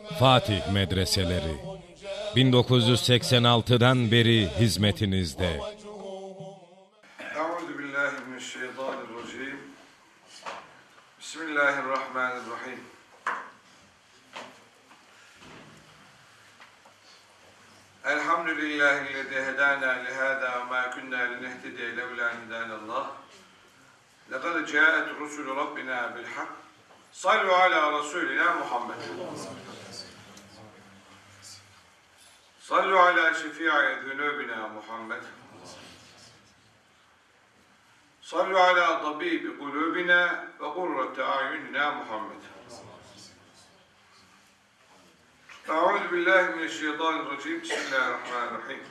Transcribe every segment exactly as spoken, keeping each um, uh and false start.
Fatih Medreseleri bin dokuz yüz seksen altıdan beri hizmetinizde. Euzubillahimineşşeytanirracim. Bismillahirrahmanirrahim. Elhamdülillahillezî hedâna lihâzâ ve mâ kunnâ linehtediye levlâ en hedânallâh. Lekad câet rusulü Rabbina bil hak. Sallu ala Resulina Muhammed. Sallu ala şefî'i zünûbina Muhammed. Sallu ala tabibi kulûbina ve kurrate a'yunina Muhammed. Euzu billahi mineşşeytanirracim. Bismillahirrahmanirrahim.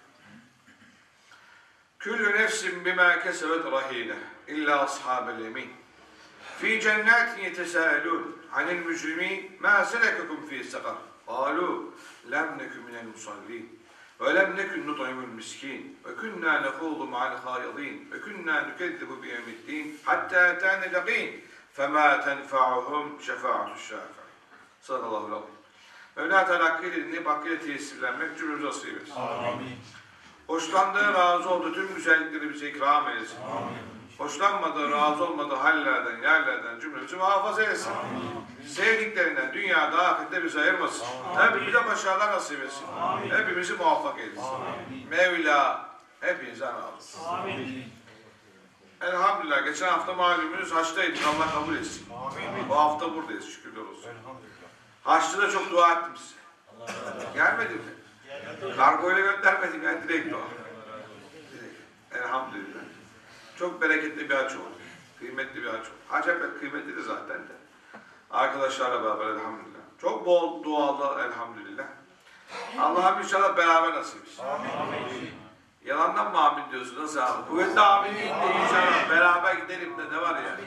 Küllü nefsin bima kesebet rahîne illa ashabel yemin. Fi cennetin yetesâelûn anil mücrimîn mâ selekakum fî sakar. Kâlû lem nekü minel musallîn ve lem nekün nut'imul miskîn ve künnâ nehûdu ma'al khâyadîn ve künnâ nükezzibu biyevmiddîn hattâ etânel yakîn femâ tenfa'uhum şefâ'atu'ş-şâfi'în. Sadakallâhu l-azîm. Mevla Teala hakkıyla dinleyip hakkıyla tesirlenmek cümlemize nasip etsin. Amin. Hoşlandığı, razı olduğu tüm güzellikleri bize ikram eylesin. Amin. Hoşlanmadığı, razı olmadığı hallerden, yerlerden cümlemizi muhafaza etsin. Amin. Sevdiklerinden dünyada, ahirette bizi ayırmasın. Amin. Hepimize başarılar nasip etsin. Amin. Hepimizi muvaffak eylesin. Amin. Mevla hepinizden alsın. Amin. Elhamdülillah. Geçen hafta malumunuz haçtaydık. Allah kabul etsin. Amin. Bu hafta buradayız. Şükürler olsun. Haçta da çok dua ettim size. Gelmedi mi? Kargoyla göndermedim yani, direkt dua. Direkt. Elhamdülillah. Çok bereketli bir haç oldu. Kıymetli bir haç oldu. Haç hep kıymetli de zaten de. Arkadaşlarla beraber elhamdülillah. Çok bol dualı elhamdülillah. Allah'ım inşallah beraber nasip etsin. Amin. Yalandan mı amin diyorsun? Nasıl abi? Kuvvetli amin değil de inşallah beraber gidelim de ne var ya?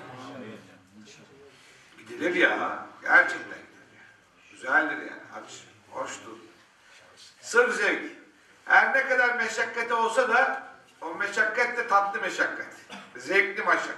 Gidilir ya. Gerçekten gidilir. Güzeldir yani. Haç. Hoştur. Sırf zevk. Her ne kadar meşakkati olsa da o meşakkat de tatlı meşakkat. Zevkli meşakkat.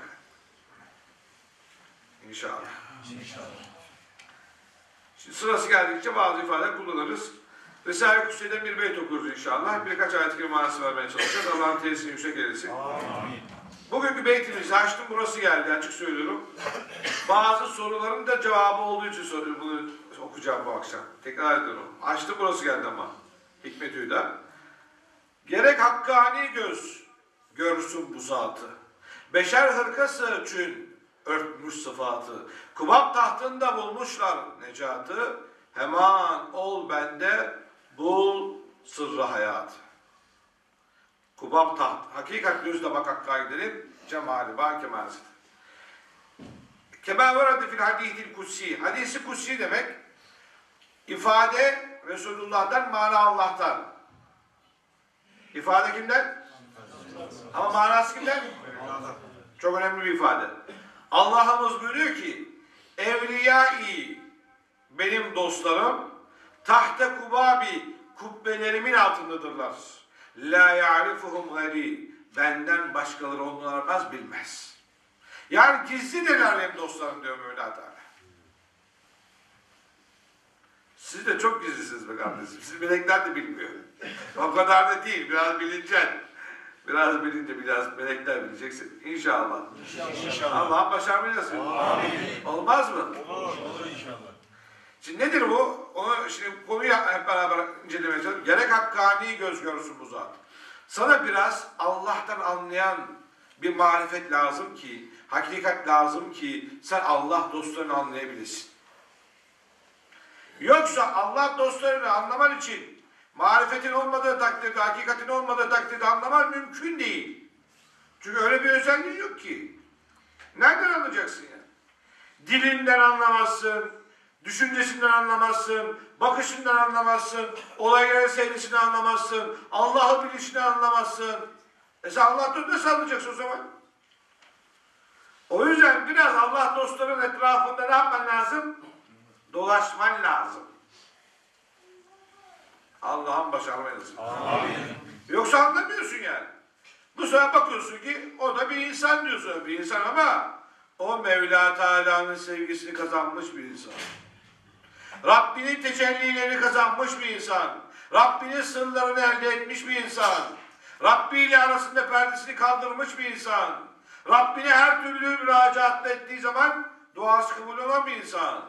İnşallah. İnşallah. Şimdi sırası geldikçe bazı ifadeler kullanırız. Risale-i Kutsi'den bir beyt okuruz inşallah. Birkaç ayet-i kerime manası vermeye çalışacağız. Allah'ın tesiri yüksek eylesin. Amin. Bugünkü beytimizi açtım, burası geldi, açık söylüyorum. Bazı soruların da cevabı olduğu için soruyorum. Bunu okuyacağım bu akşam. Tekrar ediyorum. Açtım, burası geldi ama. Hikmet Hüda. Gerek hakkani göz görsün bu zatı. Beşer hırkası için örtmüş sıfatı. Kubab tahtında bulmuşlar necatı. Hemen ol bende bul sırrı hayatı. Kubab taht. Hakikat gözle bak hakka gidelim. Cemali ba kemalisidir. Kema veradi fil hadithil kutsi. Hadisi kutsi demek ifade Resulullah'tan, mana Allah'tan. İfade kimden? Ama manası kimden? Çok önemli bir ifade. Allah'ımız buyuruyor ki evliyai benim dostlarım tahte kubabi kubbelerimin altındadırlar. La ya'rifuhum gayri benden başkaları onları bilmez. Yani gizlidirler benim dostlarım diyor Mevla Teala. Siz de çok gizlisiniz be kardeşim. Siz melekler de bilmiyor. O kadar da değil. Biraz bilineceksin. Biraz bilince biraz melekler bileceksin. İnşallah. İnşallah. Allah'ın başarmayı nasip. Amin. Olmaz mı? Olur. Olur inşallah. Şimdi nedir bu? Onu şimdi konuyu hep beraber incelemeye çalışalım. Gerek hakkani göz görsün bu zat. Sana biraz Allah'tan anlayan bir marifet lazım ki, hakikat lazım ki sen Allah dostlarını anlayabilirsin. Yoksa Allah dostlarını anlaman için marifetin olmadığı takdirde, hakikatin olmadığı takdirde anlaman mümkün değil. Çünkü öyle bir özelliği yok ki. Nereden anlayacaksın ya? Dilinden anlamazsın, düşüncesinden anlamazsın, bakışından anlamazsın, olayların seyrisinden anlamazsın, Allah'ı bilişini anlamazsın. E sen Allah'tan nasıl anlayacaksın o zaman? O yüzden biraz Allah dostlarının etrafında ne yapman lazım? Dolaşman lazım. Allah'ın başarmayı nasip. Yoksa anlamıyorsun yani. Bu sefer bakıyorsun ki o da bir insan diyorsun. Bir insan ama o Mevla Teala'nın sevgisini kazanmış bir insan. Rabbinin tecellilerini kazanmış bir insan. Rabbinin sırlarını elde etmiş bir insan. Rabbi ile arasında perdesini kaldırmış bir insan. Rabbine her türlü müracaatla ettiği zaman duası kabul olan bir insan.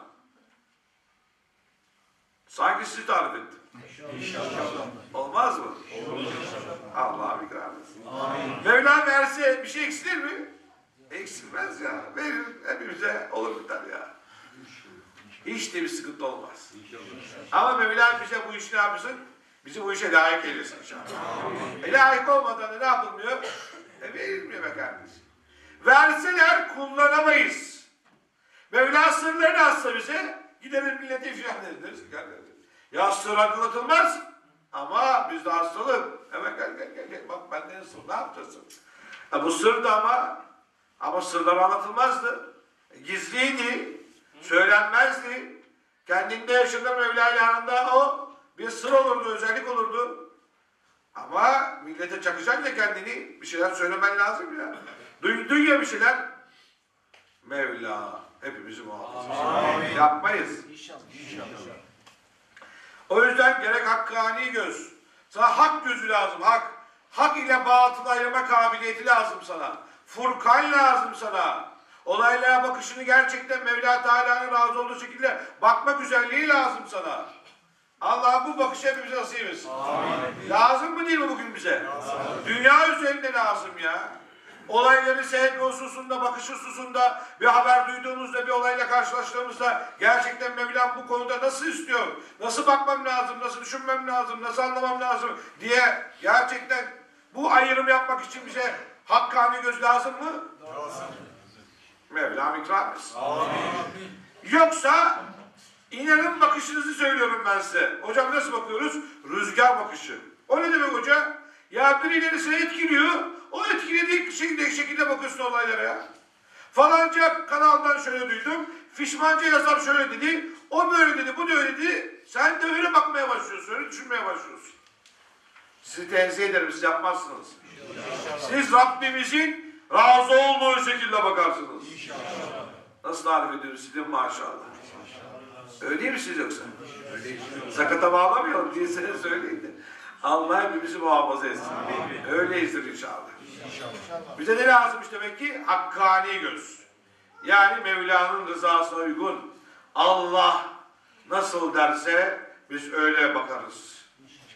Sanki sizi tarif ettim. İnşallah. Olmaz mı? Olur inşallah. Allah'ım ikram etsin. Mevla verse bir şey eksilir mi? Eksilmez ya. Verir hepimize olur biter ya. Hiç de bir sıkıntı olmaz. Ama Mevla bize bu işi ne yapsın? Bizi bu işe layık eylesin inşallah. E, layık olmadan da ne yapılmıyor? E verilmiyor be kardeşim. Verseler kullanamayız. Mevla sırlarını atsa bize gidelim millete ifşa ederiz. Ya sır anlatılmaz. Ama bizde hastalık. Hemen gel gel gel. gel. Bak benden sır. Ne yapacaksın? E, bu sır da ama ama sırlar anlatılmazdı. E, gizliydi. Söylenmezdi. Kendinde yaşadığı Mevla ile yanında o bir sır olurdu, özellik olurdu. Ama millete çakacaksın ya kendini, bir şeyler söylemen lazım ya. Duydun ya bir şeyler. Mevla hepimizi muhafaza. Yapmayız. İnşallah. İnşallah. O yüzden gerek hakkani göz. Sana hak gözü lazım, hak. Hak ile batıl ayırma kabiliyeti lazım sana. Furkan lazım sana. Olaylara bakışını gerçekten Mevla Teala'nın razı olduğu şekilde bakma güzelliği lazım sana. Allah bu bakışı hepimize nasip etsin. Lazım mı değil mi bugün bize? Lazım. Dünya üzerinde lazım ya. Olayları seyretme hususunda, bakış hususunda bir haber duyduğumuzda, bir olayla karşılaştığımızda gerçekten Mevlam bu konuda nasıl istiyor, nasıl bakmam lazım, nasıl düşünmem lazım, nasıl anlamam lazım diye gerçekten bu ayrım yapmak için bize hakkani göz lazım mı? Lazım. Mevlam ikram etsin. Yoksa inanın bakışınızı söylüyorum ben size. Hocam nasıl bakıyoruz? Rüzgar bakışı. O ne demek hoca? Ya birileri seni etkiliyor. O etkilediği şekilde, şekilde bakıyorsun olaylara ya. Falanca kanaldan şöyle duydum. Fişmanca yazar şöyle dedi. O böyle dedi, bu da öyle dedi. Sen de öyle bakmaya başlıyorsun, öyle düşünmeye başlıyorsun. Sizi tenzih ederim, siz yapmazsınız. Siz Rabbimizin razı olduğu şekilde bakarsınız. Nasıl tarif ediyoruz size maşallah. Öyle değil mi siz yoksa? Sakata bağlamayalım diye size söyleyin de. Allah hepimizi muhafaza etsin. Öyleyizdir inşallah. Bize ne lazımmış demek ki? Hakkani göz. Yani Mevla'nın rızasına uygun. Allah nasıl derse biz öyle bakarız.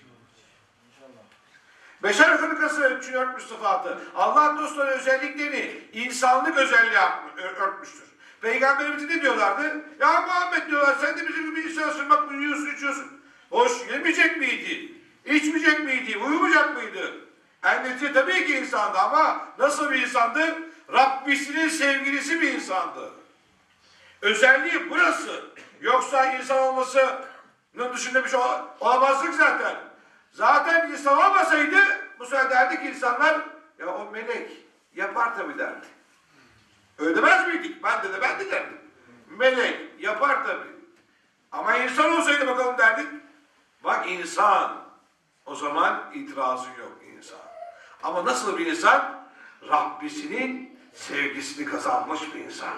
Beşer hırkası örtmüş sıfatı. Allah dostları özelliklerini insanlık özelliği örtmüştür. Peygamberimiz ne diyorlardı? Ya Muhammed diyorlar, sen de bizim gibi insansın, bak yiyorsun, içiyorsun. Hoş yemeyecek miydi? İçmeyecek miydi? Uyumayacak mıydı? Endişe tabii ki insandı ama nasıl bir insandı? Rabbisinin sevgilisi bir insandı. Özelliği burası. Yoksa insan olmasının dışında bir şey olamazdık zaten. Zaten insan olmasaydı bu sefer derdik insanlar ya o melek yapar tabii derdi. Öyle demez miydik? Ben de de ben de derdim. Melek yapar tabii. Ama insan olsaydı bakalım derdik. Bak insan. O zaman itirazın yok insan. Ama nasıl bir insan? Rabbisinin sevgisini kazanmış bir insan.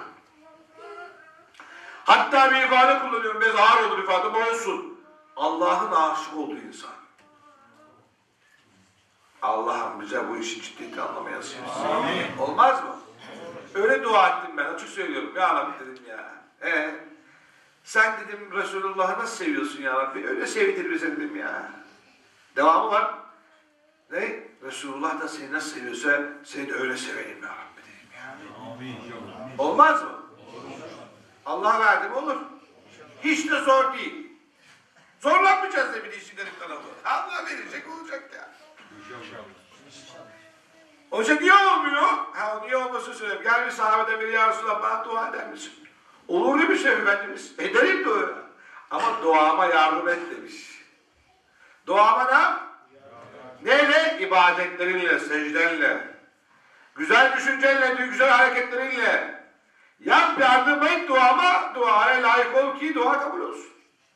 Hatta bir ifade kullanıyorum. Biraz ağır olur ifade. Bu olsun. Allah'ın aşık olduğu insan. Allah'ım bize bu işi ciddiyeti anlamayasın. Olmaz mı? Öyle dua ettim ben. Açık söylüyorum. Ya Rabbi dedim ya. Ee, sen dedim Resulullah'ı nasıl seviyorsun ya Rabbi? Öyle sevdir bize dedim ya. Devamı var. Ne? Resulullah da seni nasıl seviyorsa seni de öyle seveyim ya Rabbi dedim ya. Olmaz mı? Allah verdi mi olur. Hiç de zor değil. Zorlanmayacağız da bir işinlerin kanalı. Allah verecek olacak ya. Hoca niye olmuyor? Ha, niye olmasını söyleyeyim. Gel bir sahabeden biri ya Resulallah bana dua eder misin? Olur demiş Efendimiz. Ederim de öyle. Ama duama yardım et demiş. Duama ne yap? Neyle? İbadetlerinle, secdenle. Güzel düşüncenle, güzel hareketlerinle. Yap yardım et duama, duaya layık ol ki dua kabul olsun.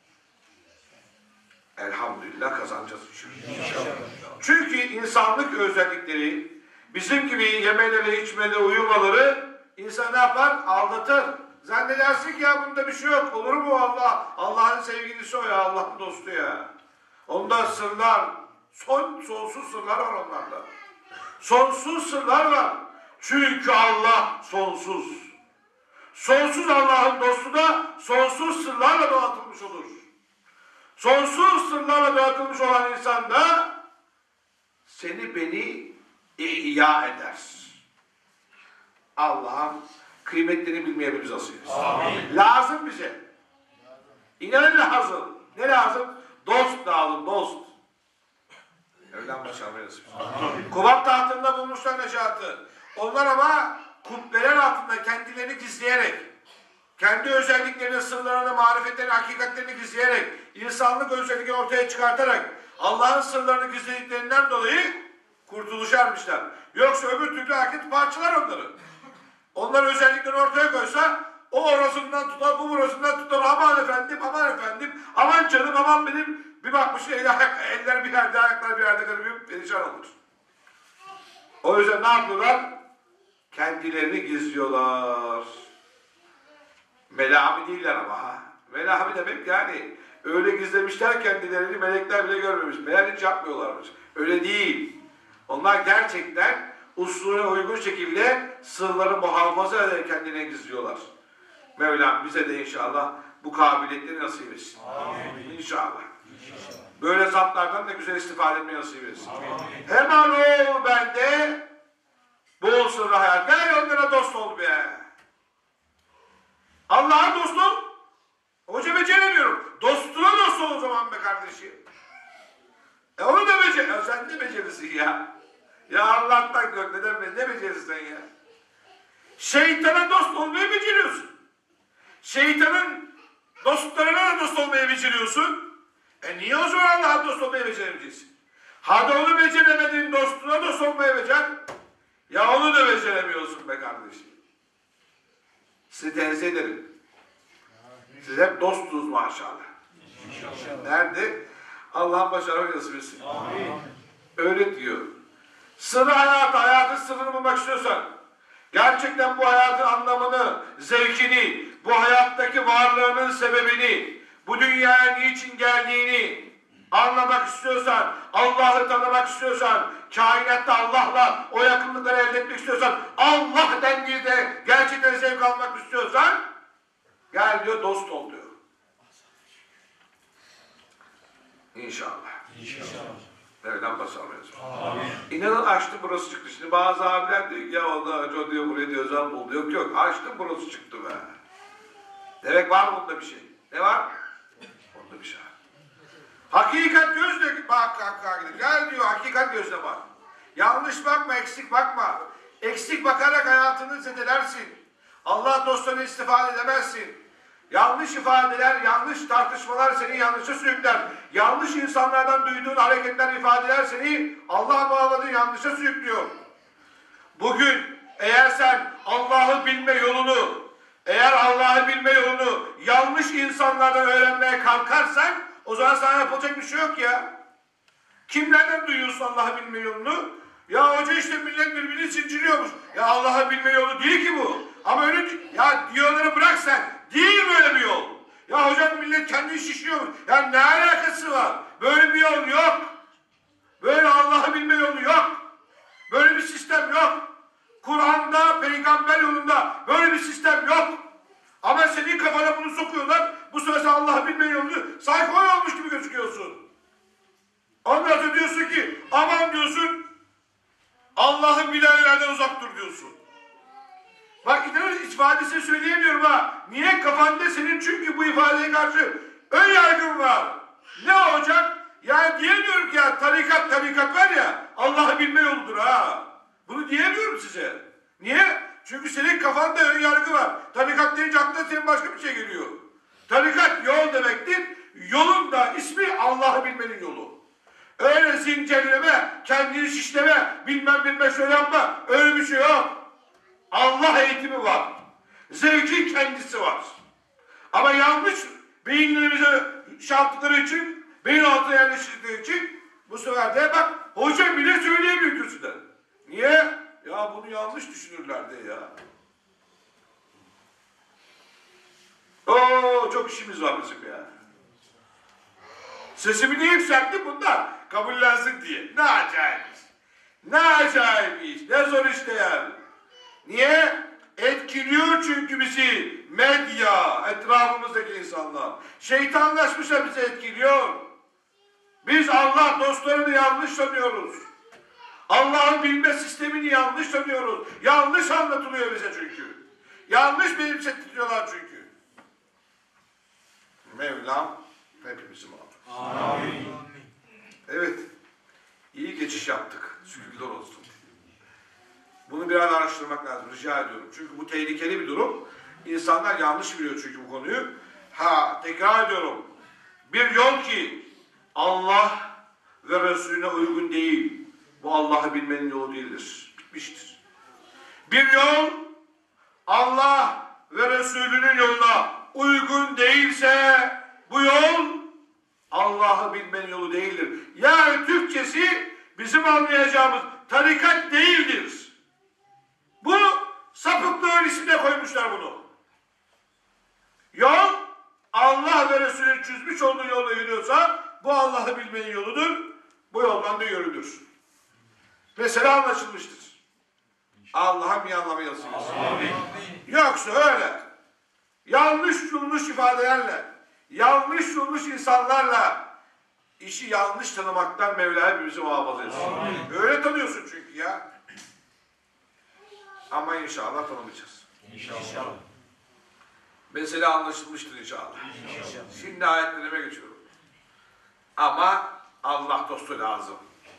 Elhamdülillah kazanacağız inşallah. Çünkü insanlık özellikleri, bizim gibi yemeleri, içmeleri, uyumaları insan ne yapar? Aldatır. Zannedersin ki ya bunda bir şey yok. Olur mu Allah? Allah'ın sevgilisi o ya, Allah'ın dostu ya. Onda sırlar, son, sonsuz sırlar var onlarda. Sonsuz sırlar var. Çünkü Allah sonsuz. Sonsuz Allah'ın dostu da sonsuz sırlarla donatılmış olur. Sonsuz sırlarla donatılmış olan insan da seni beni ihya eder. Allah'ım kıymetlerini bilmeye bir nasip etsin. Lazım bize. İnanın lazım. Ne lazım? Dost lazım, dost. Evlen başarmayı nasip etsin. Kubat tahtında bulmuşlar Necat'ı. Onlar ama kubbeler altında kendilerini gizleyerek, kendi özelliklerini, sırlarını, marifetlerini, hakikatlerini gizleyerek, insanlık özelliklerini ortaya çıkartarak Allah'ın sırlarını gizlediklerinden dolayı kurtuluşa ermişler. Yoksa öbür türlü hareket parçalar onları. Onlar özelliklerini ortaya koysa o orasından tutar, bu orasından tutar. Aman efendim, aman efendim, aman canım, aman benim. Bir bakmış eller bir yerde, ayaklar bir yerde garibim, perişan olur. O yüzden ne yapıyorlar? Kendilerini gizliyorlar. Melabi değiller ama ha. Melabi demek yani öyle gizlemişler kendilerini, melekler bile görmemiş. Meğer hiç yapmıyorlarmış. Öyle değil. Onlar gerçekten usulüne uygun şekilde sırları muhafaza ederek kendine gizliyorlar. Mevlam bize de inşallah bu kabiliyetleri nasip etsin. Amin. İnşallah. İnşallah. Böyle zatlardan da güzel istifade etmeyi nasip etsin. Amin. Hemen ol bende bol sırrı hayal. Gel onlara dost ol be. Allah'a dost ol. Hoca beceremiyorum. Dostuna dost ol o zaman be kardeşim. E onu da becer. Ya sen ne becerirsin ya? Ya Allah'tan gör. Neden be? Ne becerirsin sen ya? Şeytana dost olmayı beceriyorsun. Şeytanın dostlarına da dost olmayı beceriyorsun. E niye o zaman Allah'a dost olmayı beceremeyeceksin? Hadi onu beceremediğin dostuna dost olmayı becer. Ya onu da beceremiyorsun be kardeşim. Sizi tenzih ederim. Siz hep dostsunuz maşallah. İnşallah. Nerede? Allah'ın başarı nasip etsin. Öyle diyor. Sırrı hayatı, hayatın sırrını bulmak istiyorsan, gerçekten bu hayatın anlamını, zevkini, bu hayattaki varlığının sebebini, bu dünyaya niçin geldiğini anlamak istiyorsan, Allah'ı tanımak istiyorsan, kainatta Allah'la o yakınlıkları elde etmek istiyorsan, Allah dendiği de gerçekten zevk almak istiyorsan, gel diyor, dost ol diyor. İnşallah. İnşallah. Nereden basamayız? İnanın açtım burası çıktı. Şimdi bazı abiler diyor ya Allah hoca diyor buraya diyor özel buldu. Yok yok açtım burası çıktı be. Demek var bunda bir şey. Ne var? Bunda bir şey. Hakikat gözle bak hakikat. Gel diyor hakikat gözle bak. Yanlış bakma, eksik bakma. Eksik bakarak hayatını zedelersin. Allah dostlarını istifade edemezsin. Yanlış ifadeler, yanlış tartışmalar seni yanlışa sürükler. Yanlış insanlardan duyduğun hareketler, ifadeler seni Allah muhafaza yanlışa sürüklüyor. Bugün eğer sen Allah'ı bilme yolunu, eğer Allah'ı bilme yolunu yanlış insanlardan öğrenmeye kalkarsan o zaman sana yapılacak bir şey yok ya. Kimlerden duyuyorsun Allah'ı bilme yolunu? Ya hoca işte millet birbirini zincirliyormuş. Ya Allah'ı bilme yolu değil ki bu. Ama öyle ya diyorları bırak sen. Değil böyle bir yol. Ya hocam millet kendini şişiyormuş. Ya ne alakası var? Böyle bir yol yok. Böyle Allah'ı bilme yolu yok. Böyle bir sistem yok. Kur'an'da, peygamber yolunda böyle bir sistem yok. Ama senin kafana bunu sokuyorlar. Bu sefer Allah'ı bilme yolunu sanki o yolmuş gibi gözüküyorsun. Ondan sonra diyorsun ki aman diyorsun Allah'ı bilenlerden uzak dur diyorsun. Bak inanın ifadesini söyleyemiyorum ha. Niye? Kafanda senin çünkü bu ifadeye karşı ön yargın var. Ne olacak? Yani diyemiyorum ki ya tarikat tarikat var ya Allah'ı bilme yoludur ha. Bunu diyemiyorum size. Niye? Çünkü senin kafanda ön yargı var. Tarikat deyince aklına senin başka bir şey geliyor. Tarikat yol demektir. Yolun da ismi Allah'ı bilmenin yolu. Öyle zincirleme, kendini şişleme, bilmem bilmem şöyle yapma. Öyle bir şey yok. Allah eğitimi var. Zevkin kendisi var. Ama yanlış beyinlerimize şartları için, beyin altına yerleştirdikleri için bu sefer de bak hoca bile söyleyemiyor kürsüden. Niye? Ya bunu yanlış düşünürler diye ya. Oo çok işimiz var bizim ya. Sesimi niye yükselttim bunlar? Kabullensin diye. Ne acayip iş. Ne acayip iş. Ne zor işte yani. Niye? Etkiliyor çünkü bizi medya, etrafımızdaki insanlar. Şeytanlaşmışsa bizi etkiliyor. Biz Allah dostlarını yanlış tanıyoruz. Allah'ın bilme sistemini yanlış tanıyoruz. Yanlış anlatılıyor bize çünkü. Yanlış benimsettiriyorlar çünkü. Mevlam hepimizi mağdur. Amin. Evet. İyi geçiş yaptık. Şükürler olsun. Bunu biraz araştırmak lazım. Rica ediyorum. Çünkü bu tehlikeli bir durum. İnsanlar yanlış biliyor çünkü bu konuyu. Ha, tekrar ediyorum. Bir yol ki Allah ve Resulüne uygun değil. Bu Allah'ı bilmenin yolu değildir. Bitmiştir. Bir yol Allah ve Resulünün yoluna uygun değilse bu yol Allah'ı bilmenin yolu değildir. Yani Türkçesi bizim anlayacağımız tarikat değildir. Bu sapıklığın ismine koymuşlar bunu. Yol Allah ve Resulünün çizmiş olduğu yolda yürüyorsa bu Allah'ı bilmenin yoludur. Bu yoldan da yürüdür. Mesela anlaşılmıştır. Allah'a bir anlamı yazsın. Yoksa öyle yanlış yanlış ifadelerle, yanlış yanlış insanlarla işi yanlış tanımaktan Mevla hepimizi muhafaza etsin. Öyle tanıyorsun çünkü ya. Ama inşallah tanımayacağız. İnşallah. Mesela anlaşılmıştır inşallah. İnşallah. Şimdi ayetlerime geçiyorum. Ama Allah dostu lazım.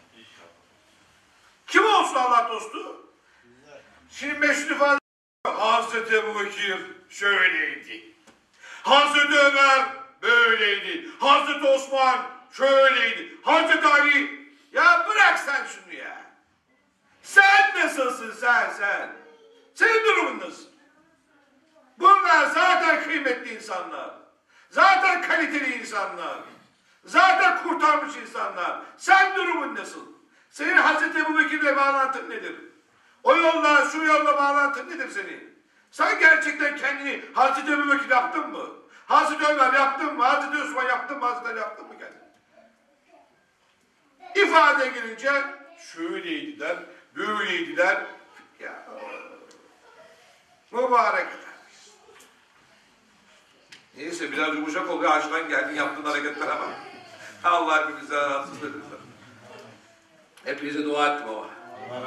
Kim olsun Allah dostu? Şimdi meşhur ifade Hazreti Ebubekir şöyleydi. Hazreti Ömer böyleydi. Hazreti Osman şöyleydi. Hazreti Ali, ya bırak sen şunu ya. Sen nasılsın sen sen? Senin durumun nasıl? Bunlar zaten kıymetli insanlar. Zaten kaliteli insanlar. Zaten kurtarmış insanlar. Sen durumun nasıl? Senin Hazreti Ebubekir'le bağlantın nedir? O yolla, şu yolla bağlantın nedir senin? Sen gerçekten kendini Hazreti Ebubekir yaptın mı? Hazreti Ömer yaptın mı? Hazreti Osman yaptın mı? Hazreti Ali yaptın mı kendini? İfade gelince şöyleydiler, böyleydiler. Ya, mübarek. Neyse biraz yumuşak oluyor. Ağaçtan geldin yaptığın hareketlere bak. Allah hepimize rahatsız edin. Hepinize dua ettim ama.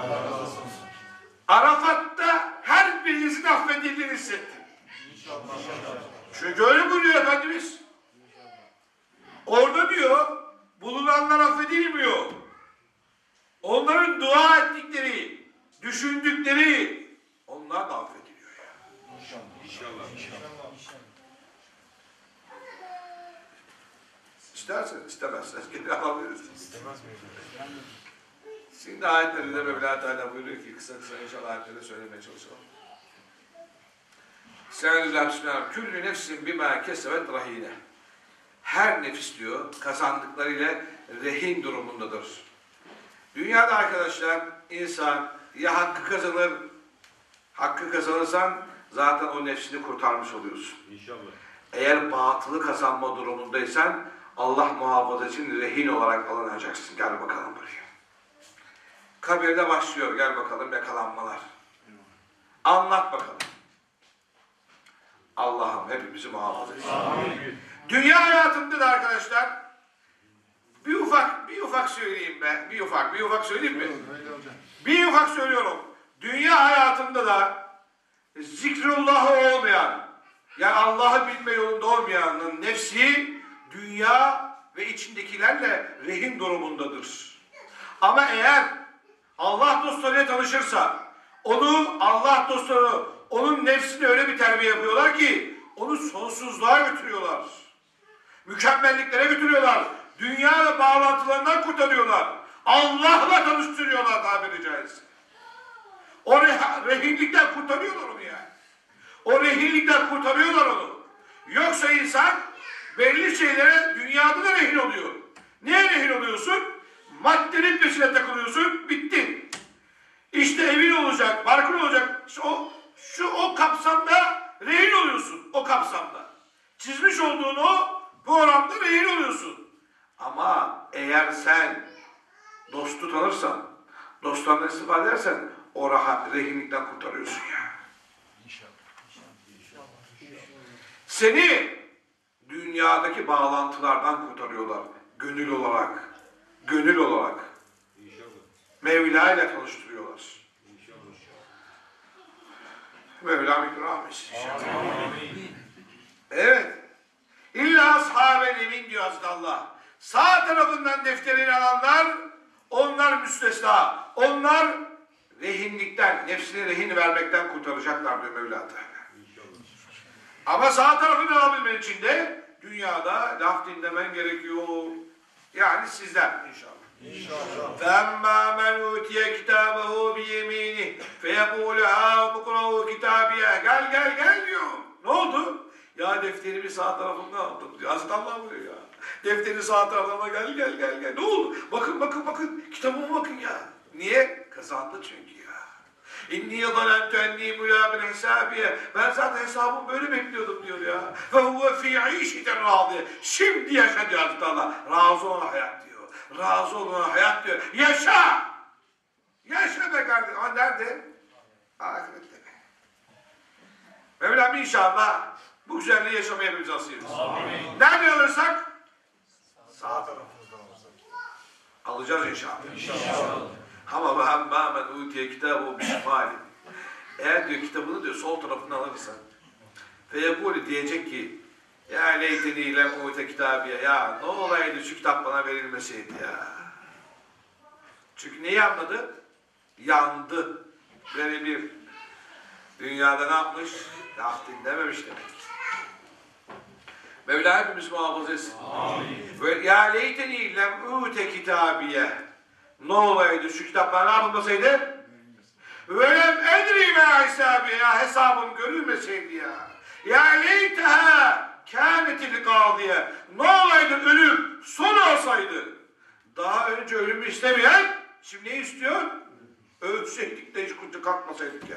Arafat'ta her birinizin affedildiğini hissettim. Çünkü öyle buyuruyor Efendimiz. Orada diyor, bulunanlar affedilmiyor. Onların dua ettikleri, düşündükleri, onlar da affediliyor ya. İnşallah. İnşallah. İsterseniz, istemezseniz geri alabilirsiniz. İstemez miyiz? Şimdi ayetlerinde Mevla Teala buyuruyor ki kısa kısa inşallah ayetleri söylemeye çalışalım. Selam Bismillah. Küllü nefsin bima kesebet rahine. Her nefis diyor kazandıklarıyla rehin durumundadır. Dünyada arkadaşlar insan ya hakkı kazanır, hakkı kazanırsan zaten o nefsini kurtarmış oluyorsun. İnşallah. Eğer batılı kazanma durumundaysan Allah muhafaza için rehin olarak alınacaksın. Gel bakalım buraya. Kabirde başlıyor. Gel bakalım yakalanmalar. Anlat bakalım. Allah'ım hepimizi muhafaza etsin. Dünya hayatında da arkadaşlar bir ufak bir ufak söyleyeyim ben. Bir ufak bir ufak söyleyeyim mi? Bir ufak söylüyorum. Dünya hayatında da zikrullahı olmayan, yani Allah'ı bilme yolunda olmayanın nefsi dünya ve içindekilerle rehin durumundadır. Ama eğer Allah dostlarıyla tanışırsa, onu Allah dostları, onun nefsini öyle bir terbiye yapıyorlar ki onu sonsuzluğa götürüyorlar. Mükemmelliklere götürüyorlar. Dünya ve bağlantılarından kurtarıyorlar. Allah'la tanıştırıyorlar tabiri caizse. O rehinlikten kurtarıyorlar onu yani. O rehinlikten kurtarıyorlar onu. Yoksa insan belli şeylere dünyada da rehin oluyor. Neye rehin oluyorsun? Maddenin peşine takılıyorsun, bittin. İşte evin olacak, barkın olacak. İşte o, şu o kapsamda rehin oluyorsun, o kapsamda. Çizmiş olduğun o programda rehin oluyorsun. Eğer sen dostu tanırsan, dostlarından istifade edersen o rahat, rehinlikten kurtarıyorsun ya. Seni dünyadaki bağlantılardan kurtarıyorlar. Gönül olarak. Gönül olarak. Mevla ile tanıştırıyorlar. Mevla ikram etsin. Evet. İlla ashaben emin diyor Hazreti Allah. Sağ tarafından defterini alanlar, onlar müstesna. Onlar rehinlikten, nefsine rehin vermekten kurtaracaklar diyor Mevla Teala. Ama sağ tarafını alabilmen için de dünyada laf dinlemen gerekiyor. Yani sizden inşallah. İnşallah. فَاَمَّا مَنْ اُوْتِيَ كِتَابَهُ بِيَم۪ينِهِ فَيَقُولُ هَا مُقْرَوُ كِتَابِيَ Gel gel gel diyor. Ne oldu? Ya defterimi sağ tarafımda aldım diyor. Hazreti Allah buyuruyor ya. Defteri sağ tarafıma gel gel gel gel. Ne oldu? Bakın bakın bakın. Kitabıma bakın ya. Niye? Kazandı çünkü ya. İnni zanentu enni mulâbin hesâbiye. Ben zaten hesabımı böyle bekliyordum diyor ya. Ve huve fî işiten râdiye. Şimdi yaşa diyor Hazreti Allah. Razı olan hayat diyor. Razı olan hayat diyor. Yaşa! Yaşa be kardeşim. Ama nerede? Ahirette be. Mevlam inşallah bu güzelliği yaşamaya hepimiz nasip etsin. Nerede alırsak? Sağ tarafımızdan alırsak. Alacağız inşallah. İnşallah. Ama ben ben utiye kitabı bişmali. Eğer diyor kitabını diyor sol tarafından alırsan feyekûli diyecek ki ya leyteni lem ute kitabiye ya ne olaydı şu kitap bana verilmeseydi ya. Çünkü neyi anladı? Yandı. Böyle bir dünyada ne yapmış? Laf dinlememiş demek. Mevla hepimiz muhafaza etsin. Ve ya leyteni lem ute kitabiye. Ne olaydı şu kitaplar ne yapılmasaydı? Velem edri me hisabi ya hesabım görülmeseydi ya. Ya leyteha kânetil gâdiye. Ne olaydı ölüm son olsaydı. Daha önce ölümü istemeyen şimdi ne istiyor? Ölseydik de hiç kutu kalkmasaydık ya.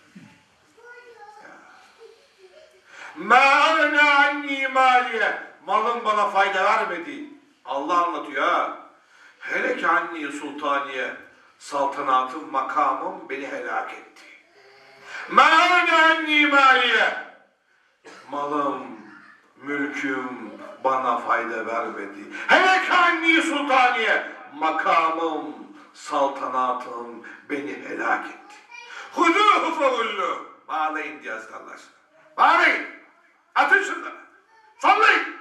Mâ âne anni mâliye. Malım bana fayda vermedi. Allah anlatıyor ha. Hele ki anni sultaniye. Saltanatım, makamım beni helak etti. Mâ âne anni mâliye. Malım, mülküm bana fayda vermedi. Hele ki anni sultaniye. Makamım, saltanatım beni helak etti. Hudûhu fehullu. Bağlayın diye Hazreti Allah. Bağlayın. Atın şunları. Sallayın.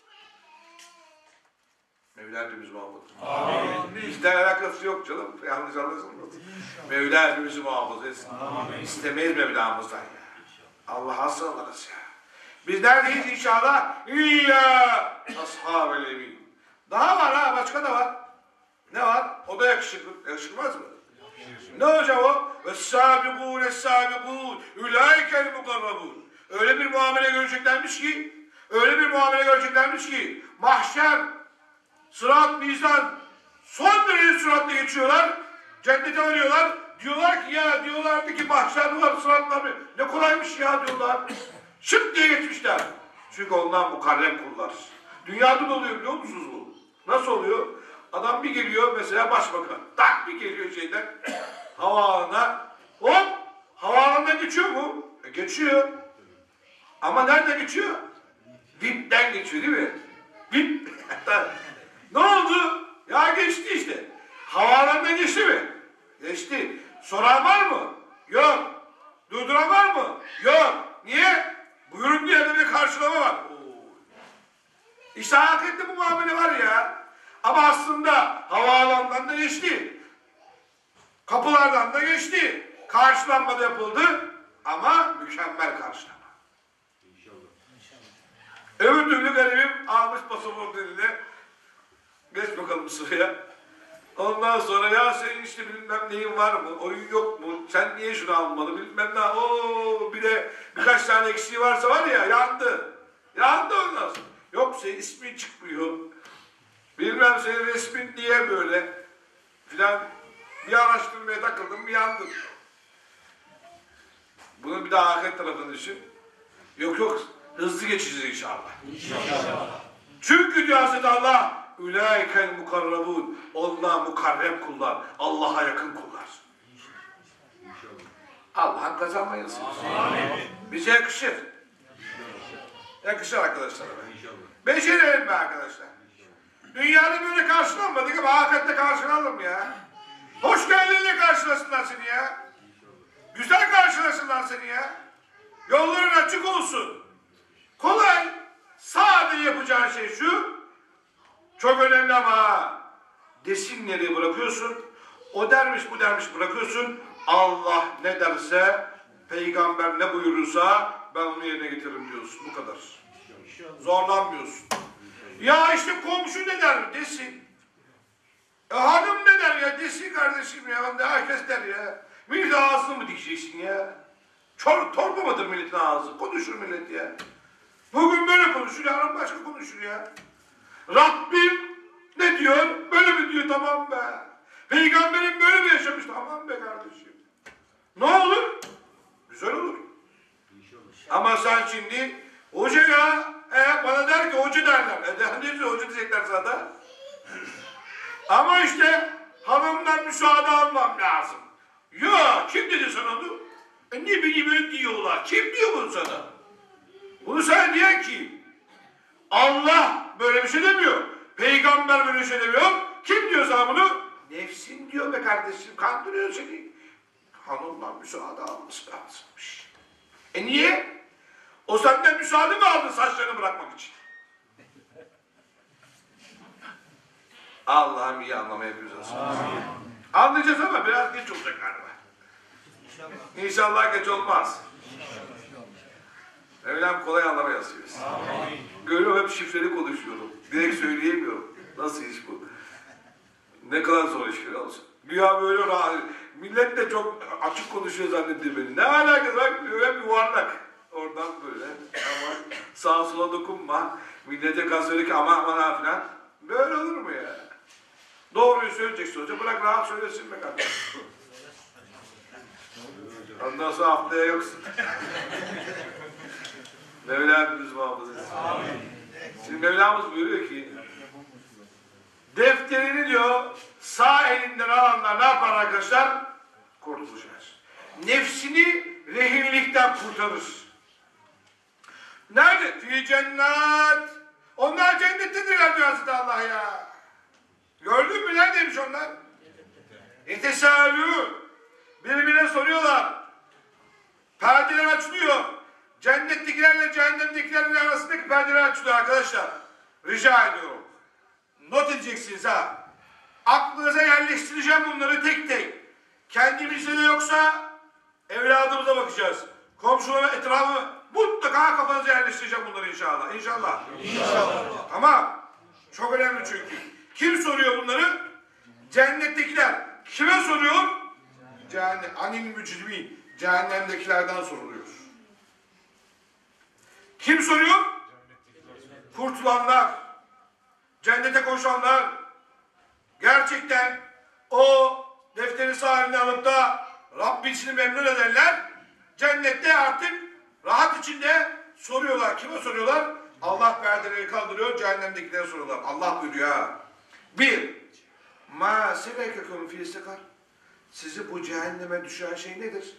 Mevla hepimizi muhafaza. Amin. Bizden alakası yok canım. Yanlış anlaşılmasın. Mevla hepimizi muhafaza etsin. Amin. İstemeyiz Mevlamızdan ya. Allah'a sığınırız ya. Biz neredeyiz inşallah? İlla ashab-ül emin. Daha var ha. Başka da var. Ne var? O da yakışıklı. Yakışıkmaz mı? Ne olacak o? Ve-s-sâbikûn es-sâbikûn ülâikel mukarrabûn. Öyle bir muamele göreceklermiş ki, öyle bir muamele göreceklermiş ki, mahşer, sırat, mizan, son derece süratle geçiyorlar, cennete varıyorlar, diyorlar ki ya, diyorlardı ki mahşer var, sıratlar mı? Ne kolaymış ya diyorlar. Şık diye geçmişler. Çünkü onlar mukarrem kullar. Dünyada da oluyor biliyor musunuz bu? Nasıl oluyor? Adam bir geliyor mesela başbakan, tak bir geliyor şeyden, havaalanına, hop, havaalanına geçiyor mu? E, geçiyor. Ama nerede geçiyor? V I P'ten geçiyor değil mi? V I P. Ne oldu? Ya geçti işte. Havaalanına geçti mi? Geçti. Soran var mı? Yok. Durduran var mı? Yok. Niye? Buyurun diye de bir karşılama var. Oo. İşte hakikaten bu muamele var ya. Ama aslında havaalanından da geçti. Kapılardan da geçti. Karşılanma da yapıldı. Ama mükemmel karşılama. Öbür türlü garibim almış pasaport eline. Geç bakalım sıraya. Ondan sonra ya senin işte bilmem neyin var mı? Oyun yok mu? Sen niye şunu almadın? Bilmem ne. Oo, bir de birkaç tane eksiği varsa var ya yandı. Yandı ondan sonra. Yok senin ismin çıkmıyor. Bilmem senin resmin niye böyle. Filan bir araştırmaya takıldım bir yandım. Bunun bir daha ahiret tarafını düşün. Yok yok. Hızlı geçeceğiz inşallah. İnşallah. Çünkü diyor Hazreti Allah Ülâikel mukarrabûn. Onlar mukarreb kullar. Allah'a yakın kullar. Allah'ın kazanmayı nasip etsin. Bize yakışır. Yakışır arkadaşlar. Becerelim be arkadaşlar. Dünyada böyle karşılanmadık ama ahirette karşılanalım ya. Hoş geldinle karşılasınlar seni ya. Güzel karşılasınlar seni ya. Yolların açık olsun. Kolay. Sadece yapacağın şey şu. Çok önemli ama desinleri bırakıyorsun. O dermiş bu dermiş bırakıyorsun. Allah ne derse, peygamber ne buyurursa ben onu yerine getiririm diyorsun. Bu kadar. Zorlanmıyorsun. Ya işte komşu ne der desin. E hanım ne der ya desin kardeşim ya. Herkes der ya. Millet ağzını mı dikeceksin ya? Çor, torba mıdır milletin ağzı? Konuşur millet ya. Bugün böyle konuşur, yarın başka konuşur ya. Rabbim ne diyor? Böyle mi diyor? Tamam be. Peygamberim böyle mi yaşamış? Tamam be kardeşim. Ne olur? Güzel olur. Ama sen şimdi hoca ya, e, bana der ki hoca derler. E der, neyse hoca diyecekler sana. Ama işte hanımdan müsaade almam lazım. Ya kim dedi sana onu? E ne bileyim öyle diyorlar. Kim diyor bunu sana? Bunu sana diyen kim? Allah böyle bir şey demiyor. Peygamber böyle bir şey demiyor. Kim diyor sana bunu? Nefsin diyor be kardeşim. Kandırıyor seni. Hanımdan müsaade alması lazımmış. E niye? O senden müsaade mi aldı saçlarını bırakmak için? Allah'ım iyi anlamaya yapacağız. Anlayacağız ama biraz geç olacak galiba. İnşallah. İnşallah geç olmaz. Mevlam kolay anlamaya yazıyoruz. Görüyorum hep şifreli konuşuyorum. Direkt söyleyemiyorum. Nasıl iş bu? Ne kadar zor iş biliyor musun? Güya böyle rahat. Millet de çok açık konuşuyor zannetti beni. Ne alakası bak böyle yuvarlak. Oradan böyle ama sağa sola dokunma. Millete gaz ki aman aman filan. Böyle olur mu ya? Doğruyu söyleyeceksin hoca. Bırak rahat söylesin be kardeşim. Ondan sonra haftaya yoksun. Mevlamız muhafaza etsin. Şimdi Mevlamız buyuruyor ki defterini diyor sağ elinden alanlar ne yapar arkadaşlar? Kurtuluş eder. Nefsini rehinlikten kurtarır. Nerede? Fî cennet. Onlar cennettedirler diyor Hazreti Allah ya. Gördün mü? Neredeymiş onlar? Yetesâlûn. Birbirine soruyorlar. Perdeler açılıyor. Cennettekilerle cehennemdekilerin arasındaki perdeler açılıyor arkadaşlar. Rica ediyorum. Not edeceksiniz ha. Aklınıza yerleştireceğim bunları tek tek. Kendimizde de yoksa evladımıza bakacağız. Komşulara etrafı mutlaka kafanıza yerleştireceğim bunları inşallah. İnşallah. İnşallah. Ama çok önemli çünkü. Kim soruyor bunları? Cennettekiler. Kime soruyor? Cehennem. Anil mücrimin. Cehennemdekilerden soruluyor. Kim soruyor? Kurtulanlar. Cennete koşanlar. Gerçekten o defteri sahibini alıp da Rabbisini memnun edenler cennette artık rahat içinde soruyorlar. Kime soruyorlar? Allah perdeleri kaldırıyor, cehennemdekilere soruyorlar. Allah buyuruyor ha. Bir, ma sebekekum fî sekar. Sizi bu cehenneme düşen şey nedir?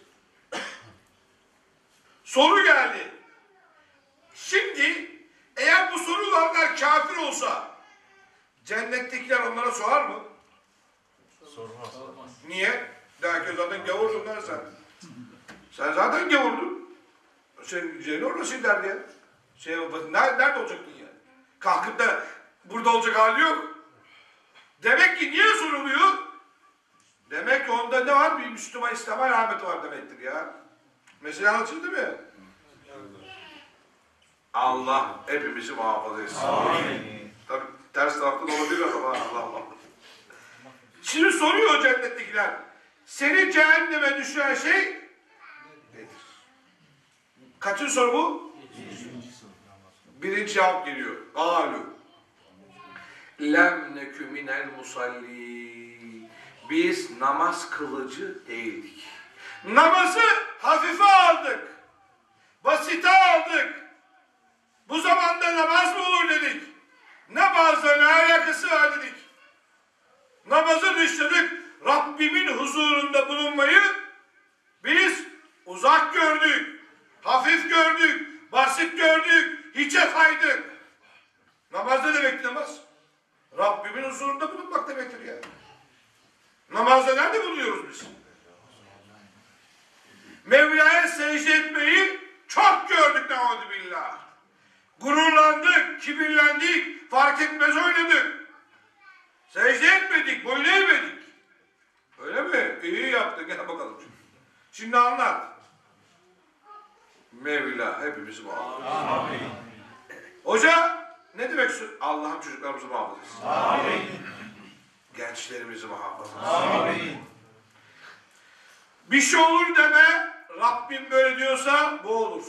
Soru geldi. Şimdi eğer bu sorulanlar kafir olsa cennettekiler onlara sorar mı? Sormaz. Niye? Der ki zaten gavurdun lan sen. Sen zaten gavurdun. Sen güzelini orası der ya. Şey, nerede, nerede olacaktın ya? Kalkıp da burada olacak hali yok. Demek ki niye soruluyor? Demek ki onda ne var? Bir Müslüman İslam'a rahmeti var demektir ya. Mesela anlaşıldı mı? Allah hepimizi muhafaza etsin. Amin. Tabii ters tarafta da olabilir ama Allah Allah. Şimdi soruyor cennettekiler. Seni cehenneme düşüren şey nedir? Kaçıncı soru bu? Birinci cevap geliyor. Galu. Lem nekü minel musalli. Biz namaz kılıcı değildik. Namazı hafife aldık. Basite aldık. Bu zamanda namaz mı olur dedik. Namazla ne alakası dersi var dedik. Namazı dışladık. Rabbimin huzurunda bulunmayı biz uzak gördük. Hafif gördük. Basit gördük. Hiçe saydık. Namaz ne demek namaz? Rabbimin huzurunda bulunmak demektir ya. Namazda nerede bulunuyoruz biz? Mevla'ya secde etmeyi çok gördük ne'ûzubillah. Gururlandık, kibirlendik, fark etmez oynadık. Secde etmedik, boyun eğmedik. Öyle mi? İyi yaptın, gel bakalım. Şimdi anlat. Mevla hepimizi muhafaza. Amin. Hoca ne demek? Allah'ım çocuklarımızı muhafaza etsin. Amin. Gençlerimizi muhafaza etsin. Amin. Bir şey olur deme, Rabbim böyle diyorsa bu olur.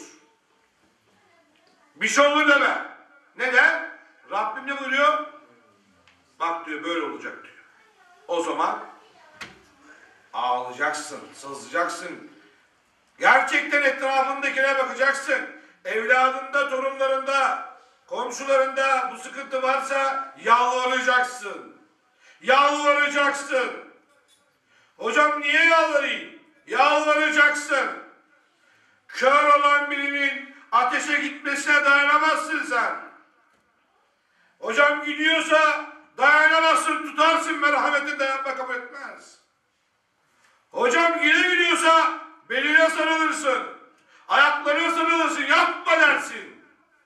Bir şey olur deme. Neden? Rabbim ne buyuruyor? Bak diyor böyle olacak diyor. O zaman ağlayacaksın, sızlayacaksın. Gerçekten etrafındakine bakacaksın. Evladında, torunlarında, komşularında bu sıkıntı varsa yalvaracaksın. Yalvaracaksın. Hocam niye yalvarayım? Yalvaracaksın. Kör olan birinin ateşe gitmesine dayanamazsın sen. Hocam gidiyorsa dayanamazsın, tutarsın, merhametin dayanma kabul etmez. Hocam yine gidiyorsa beline sarılırsın. Ayaklarına sarılırsın, yapma dersin.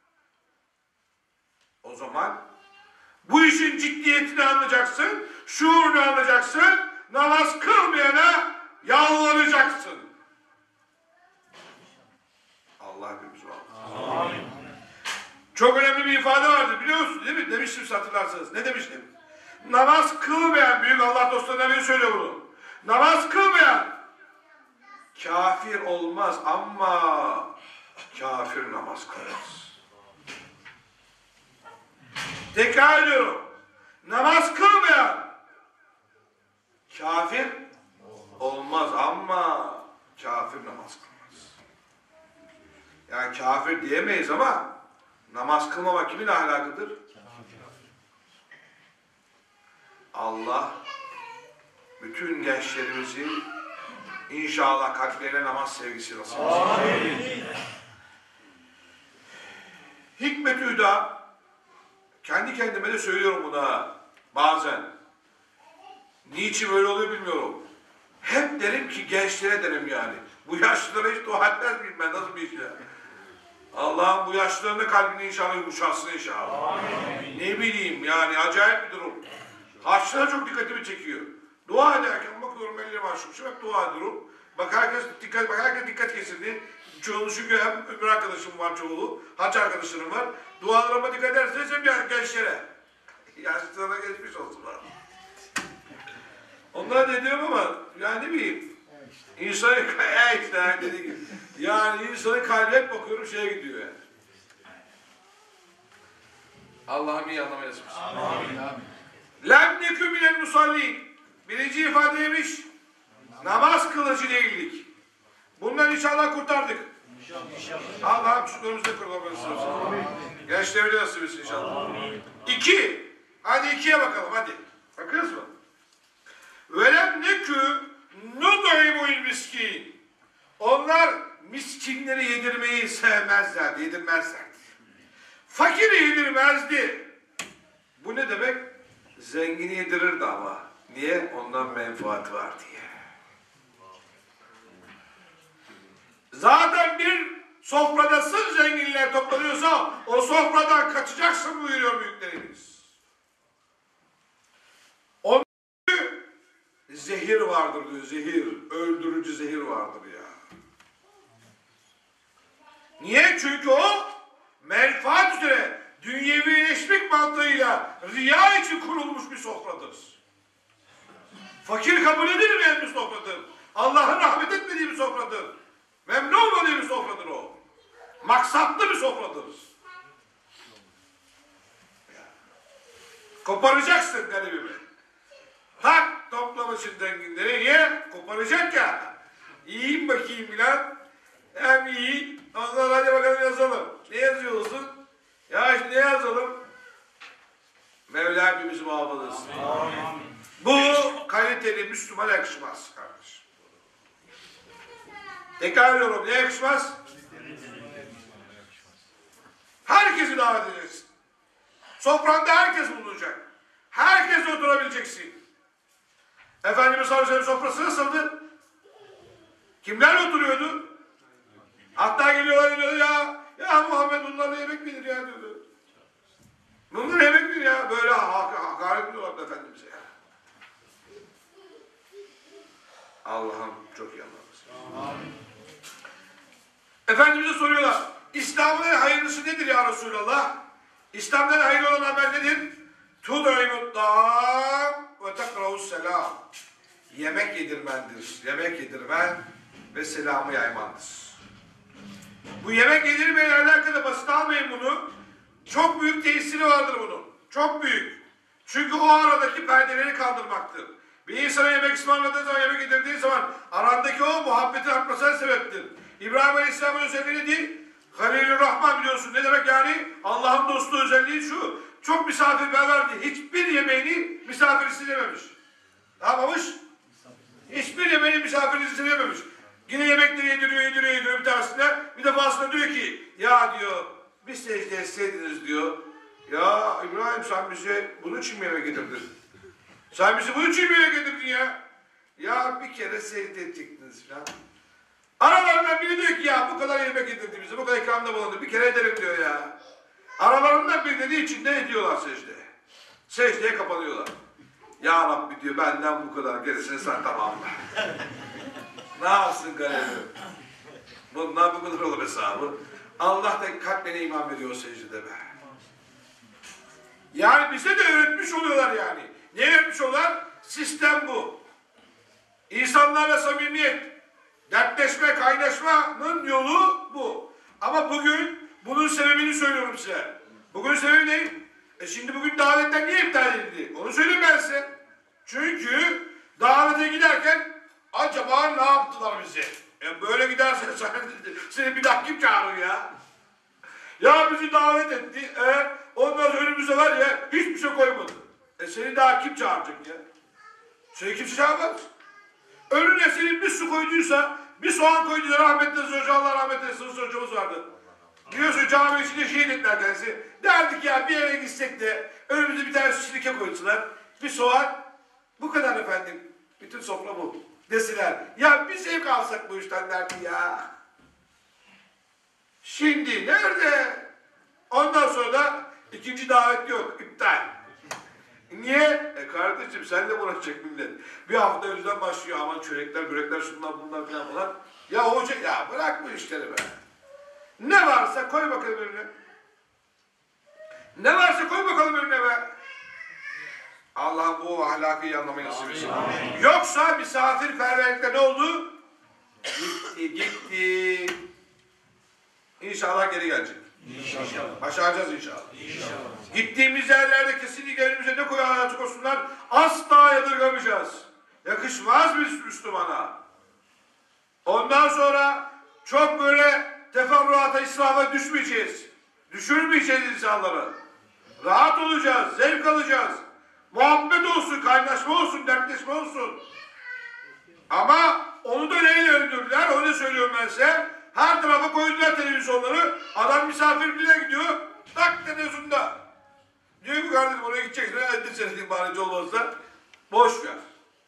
O zaman bu işin ciddiyetini anlayacaksın, şuurunu anlayacaksın, namaz kılmayana yalvaracaksın. Allah hepimiz var. Amin. Çok önemli bir ifade vardı biliyor musunuz değil mi? Demiştim hatırlarsanız. Ne demiştim? Namaz kılmayan, büyük Allah dostlarına biri söylüyor bunu. Namaz kılmayan kafir olmaz ama kafir namaz kılmaz. Tekrar ediyorum. Namaz kılmayan kafir olmaz ama kafir namaz kılmaz. Yani kafir diyemeyiz ama namaz kılmamak kimin ahlakıdır? Allah bütün gençlerimizi inşallah kalplerine namaz sevgisi nasip etsin. Hikmet-i Hüda, kendi kendime de söylüyorum buna bazen. Niçin böyle oluyor bilmiyorum. Hep derim ki gençlere derim yani. Bu yaşlılara hiç dua etmez miyim ben? Nasıl bir iş ya? Allah'ım bu yaşlıların da kalbini inşallah yumuşatsın inşallah. Amin. Ne bileyim yani acayip bir durum. Haçlara çok dikkatimi çekiyor. Dua ederken bakıyorum ellerimi açmışım hep dua ediyorum. Bak herkes dikkat, bak herkes dikkat kesildi. Çoğulu çünkü hem ömür arkadaşım var çoğulu. Haç arkadaşlarım var. Dualarıma dikkat ederseniz hep yani gençlere. Yaşlılara geçmiş olsun bana. Onlar ne diyorum ama yani ne bileyim. İnsanın işte dediği gibi. Yani insanın kalbi hep bakıyorum şeye gidiyor yani. Allah'ım iyi anlamayı nasip etsin. Amin. Lem nekü minel musallin. Birinci ifadeymiş. Namaz kılıcı değildik. Bundan inşallah kurtardık. İnşallah. Allah'ım çocuklarımızı da kurtarmasın. Gençlerimize nasip etsin inşallah. Amin. İki. Hadi ikiye bakalım hadi. Bakıyoruz mu? Velem nekü nud'imul miskin. Onlar miskinleri yedirmeyi sevmezlerdi, yedirmezlerdi. Fakiri yedirmezdi. Bu ne demek? Zengini yedirirdi ama. Niye? Ondan menfaat var diye. Zaten bir sofrada sırf zenginler toplanıyorsa o sofradan kaçacaksın buyuruyor büyüklerimiz. Onun zehir vardır diyor, zehir. Öldürücü zehir vardır ya. Niye? Çünkü o menfaat üzere dünyevileşmek mantığıyla riya için kurulmuş bir sofradır. Fakir kabul edilmeyen bir sofradır. Allah'ın rahmet etmediği bir sofradır. Memnun olmadığı bir sofradır o. Maksatlı bir sofradır. Koparacaksın garibimi. Tak toplamışsın zenginleri. Niye? Koparacak ya. Yiyeyim bakayım bilen. Hem iyi. Ondan hadi bakalım yazalım. Ne yazıyorsun? Ya işte ne yazalım? Mevla hepimizi muhafaza etsin. Bu kaliteli Müslüman yakışmaz kardeşim. Tekrar ediyorum, ne yakışmaz? Herkesi davet edeceksin. Sofranda herkes bulunacak. Herkes oturabileceksin. Efendimiz sallallahu aleyhi ve sellem sofrası nasıldı? Kimlerle oturuyordu? Hatta geliyorlar diyor ya, ya Muhammed bunlarla yemek midir ya diyordu. Bunlar yemek midir ya? Böyle hak hakaret ediyorlardı Efendimiz'e ya. Allah'ım çok iyi anlamasın. Efendimiz'e soruyorlar. İslam'ın en hayırlısı nedir ya Resulallah? İslam'dan hayırlı olan haber nedir? Tud'imut ta'am ve tekra'us selam. Yemek yedirmendir. Yemek yedirmen ve selamı yaymandır. Bu yemek yedirmeyle alakalı basit almayın bunu. Çok büyük tesiri vardır bunun. Çok büyük. Çünkü o aradaki perdeleri kaldırmaktır. Bir insana yemek ısmarladığı zaman, yemek yedirdiği zaman arandaki o muhabbetin artmasına sebeptir. İbrahim Aleyhisselam'ın özelliği nedir? Halil-ur Rahman biliyorsun. Ne demek yani? Allah'ın dostu özelliği şu. Çok misafirperverdi. Hiçbir yemeğini misafirisi yememiş. Ne yapmamış? Hiçbir yemeğini misafirisi yememiş. Yine yemekleri yediriyor, yediriyor, yediriyor bir tanesine. Bir defasında diyor ki, ya diyor, bir secde etseydiniz diyor. Ya İbrahim sen bize bunun için mi yemek getirdin? Sen bizi bunun için mi yemek getirdin ya? Ya bir kere secde edecektiniz falan. Aralarından biri diyor ki ya bu kadar yemek getirdi bize, bu kadar ikramda bulundu. Bir kere ederim diyor ya. Aralarından biri dediği için ne ediyorlar secde? Secdeye kapanıyorlar. Ya Rabbi diyor benden bu kadar, gerisini sen tamamla. Ne yapsın garibim? Bundan bu kadar olur hesabı. Allah da kalplerine iman veriyor o secdede be. Yani bize de öğretmiş oluyorlar yani. Ne öğretmiş oluyorlar? Sistem bu. İnsanlarla samimiyet, dertleşme, kaynaşmanın yolu bu. Ama bugün bunun sebebini söylüyorum size. Bugün sebebi ne? E şimdi bugün davetler niye iptal edildi? Onu söyleyeyim ben size. Çünkü davete giderken acaba ne yaptılar bize? E böyle gidersen seni bir daha kim çağırır ya? Ya bizi davet etti. E, ondan sonra önümüze var ya hiçbir şey koymadı. E seni daha kim çağıracak ya? Seni kimse çağırmaz. Önüne senin bir su koyduysa, bir soğan koyduysa rahmetli hoca, Allah rahmet eylesin hocamız vardı. Biliyorsun cami içinde şehit ettiler kendisi. Derdik ya bir yere gitsek de önümüze bir tane şirke koydular. Bir soğan, bu kadar efendim. Bütün sofra bu. Deseler. Ya bir zevk alsak bu işten derdi ya. Şimdi nerede? Ondan sonra da ikinci davet yok. İptal. Niye? E kardeşim sen de uğraşacak millet. Bir hafta önceden başlıyor. Aman çörekler, börekler, şunlar bunlar falan falan. Ya hoca ya bırak bu işleri be. Ne varsa koy bakalım önüne. Ne varsa koy bakalım önüne be. Allah bu ahlakı iyi anlamayı nasip etsin. Yoksa misafirperverlikte ne oldu? Gitti, gitti. İnşallah geri gelecek. İnşallah. Başaracağız inşallah. İnşallah. Gittiğimiz yerlerde kesinlikle önümüze ne koyarlar olsunlar asla yadırgamayacağız. Yakışmaz bir Müslümana. Ondan sonra çok böyle teferruata, israfa düşmeyeceğiz. Düşürmeyeceğiz insanları. Rahat olacağız, zevk alacağız. Muhabbet olsun, kaynaşma olsun, dertleşme olsun. Ama onu da neyle öldürdüler, onu da söylüyorum ben size. Her tarafa koydular televizyonları. Adam misafirliğe gidiyor. Tak televizyonda. Diyor ki kardeşim oraya gideceksin. Hadi seni diyeyim bari olmazsa. Boş ver.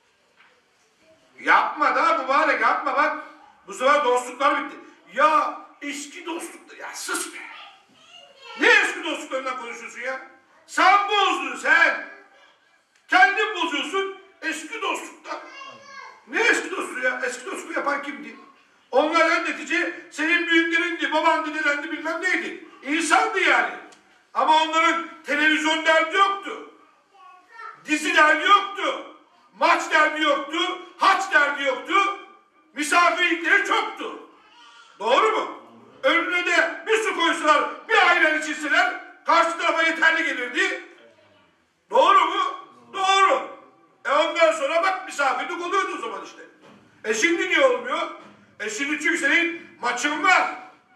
Yapma da mübarek yapma bak. Bu sefer dostluklar bitti. Ya eski dostluklar. Ya sus be. Ne eski dostluklarından konuşuyorsun ya? Sen bozdun sen. Kendin bozuyorsun. Eski dostluklar. Ne eski dostluğu ya? Eski dostluğu yapan kimdi? Onlardan netice senin büyüklerindi, babandı, dedendi bilmem neydi. İnsandı yani. Ama onların televizyon derdi yoktu. Dizi derdi yoktu. Maç derdi yoktu. Haç derdi yoktu. Misafirlikleri çoktu. Doğru mu? Önüne de bir su koysalar, bir ayran içirseler karşı tarafa yeterli gelirdi. Doğru mu? Doğru. E ondan sonra bak misafirlik oluyordu o zaman işte. E şimdi niye olmuyor? E şimdi çünkü senin maçın var.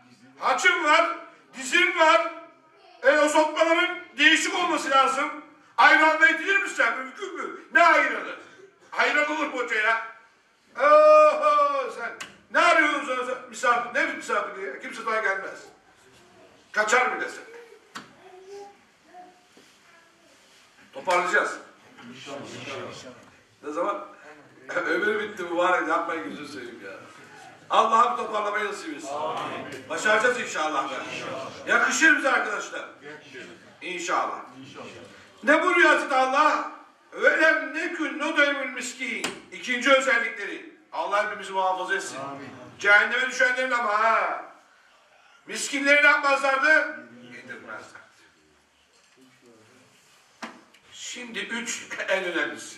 Haçın var. Dizin var. E o sofraların değişik olması lazım. Ayranla yetirir misin sen? Mümkün mü? Ne ayranı? Ayran olur mu hoca ya? Oho sen. Ne arıyorsun sana sen? Misafir. Ne misafir ya? Kimse daha gelmez. Kaçar bile sen. Toparlayacağız. İnşallah. Ne zaman? Ömür bitti bu var ya. Yapmayın gözünü seveyim ya. Allah'ım toparlamayı nasip etsin. Başaracağız inşallah. inşallah. Yakışır bize arkadaşlar. İnşallah. İnşallah. Ne buyuruyor Hazreti Allah? Velem nekün nudemül miskin. İkinci özellikleri. Allah hepimizi muhafaza etsin. Amin. Cehenneme düşenlerin ama ha. Miskinleri ne yapmazlardı? Yedirmezlerdi. Şimdi üç en önemlisi.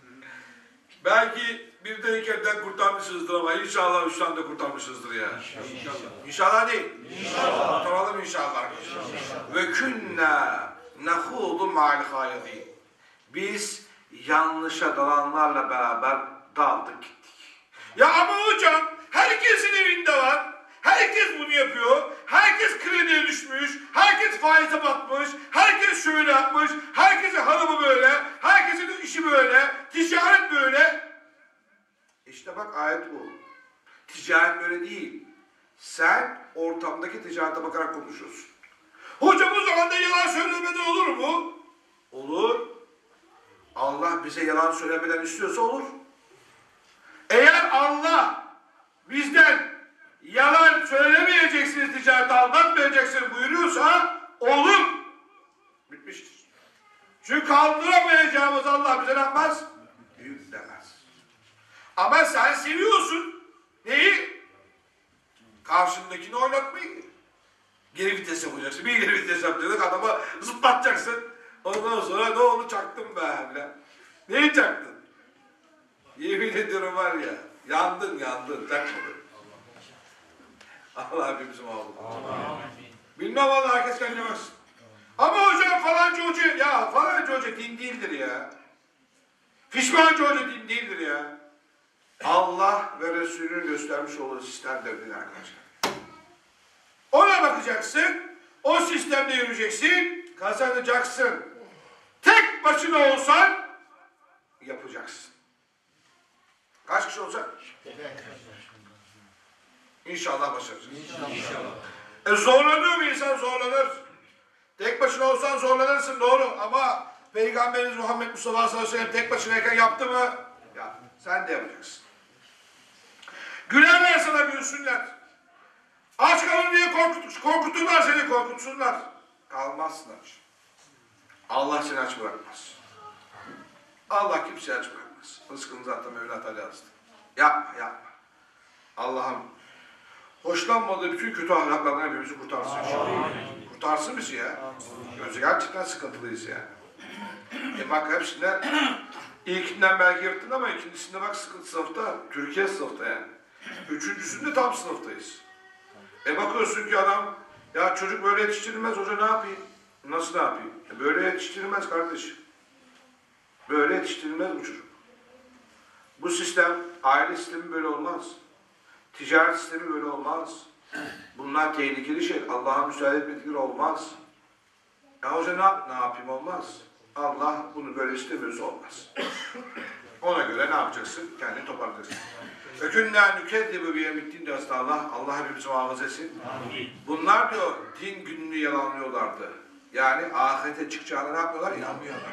Belki birden ikerden kurtarmışızdır ama inşallah üçten de kurtarmışızdır ya. İnşallah. İnşallah değil. İnşallah. Kurtaralım inşallah. İnşallah. Ve künna nehudu ma'al hayadîn. Biz yanlışa dalanlarla beraber daldık gittik. Ya ama hocam herkesin evinde var. Herkes bunu yapıyor. Herkes krediye düşmüş. Herkes faize batmış. Herkes şöyle yapmış. Herkesin hanımı böyle. Herkesin işi böyle. Ticaret böyle. İşte bak ayet bu. Ticaret böyle değil. Sen ortamdaki ticarete bakarak konuşuyorsun. Hocam o zaman da yalan söylemeden olur mu? Olur. Allah bize yalan söylemeden istiyorsa olur. Eğer Allah bizden yalan söylemeyeceksiniz, ticarete aldatmayacaksınız buyuruyorsa olur. Bitmiştir. Çünkü kaldıramayacağımız Allah bize ne yapmaz? Yüklemez. Ama sen seviyorsun. Neyi? Karşındakini oynatmayı. Geri vites yapacaksın. Bir geri vites yapacaksın. Adama zıplatacaksın. Ondan sonra ne oldu çaktım be. Neyi çaktın? Yemin ediyorum var ya. Yandın yandın. Çakmadın. Allah hepimizi mağlup. Bilmem valla herkes kendine baksın. Ama hocam falanca hoca, ya falanca hoca din değildir ya. Fişmancı hoca din değildir ya. Allah ve Resulü'nün göstermiş olduğu sistemdir din arkadaşlar. Ona bakacaksın, o sistemde yürüyeceksin, kazanacaksın. Tek başına olsan yapacaksın. Kaç kişi olacak? İnşallah başaracağız. İnşallah. E zorlanıyor mu insan? Zorlanır. Tek başına olsan zorlanırsın doğru ama Peygamberimiz Muhammed Mustafa sallallahu aleyhi ve sellem tek başınayken yaptı mı? Ya sen de yapacaksın. Gülerler sana gülsünler. Aç kalın diye korkut, korkuturlar seni korkutsunlar. Kalmazsın aç. Allah seni aç bırakmaz. Allah kimseyi aç bırakmaz. Rızkını zaten Mevla Teala yazdı. Yapma yapma. Allah'ım hoşlanmadığı bütün kötü ahlaklardan hepimizi kurtarsın. Amin. Kurtarsın bizi ya. Gözü gerçekten sıkıntılıyız ya. E bak hepsinden ilkinden belki yırttın ama ikincisinde bak sıkıntı sınıfta. Türkiye sınıfta yani. Üçüncüsünde tam sınıftayız. E bakıyorsun ki adam ya çocuk böyle yetiştirilmez hoca ne yapayım? Nasıl ne yapayım? E böyle yetiştirilmez kardeşim. Böyle yetiştirilmez bu çocuk. Bu sistem, aile sistemi böyle olmaz. Ticaret sistemi böyle olmaz. Bunlar tehlikeli şey. Allah'a müsaade etmedikleri olmaz. Ya hoca ne, ne yapayım olmaz. Allah bunu böyle istemiyorsa olmaz. Ona göre ne yapacaksın? Kendini toparlayacaksın. Ökünnâ nükeddibu biyemiddin diyor Allah. Allah hepimizi muhafaza etsin. Bunlar diyor din gününü yalanlıyorlardı. Yani ahirete çıkacağına ne yapıyorlar? İnanmıyorlar.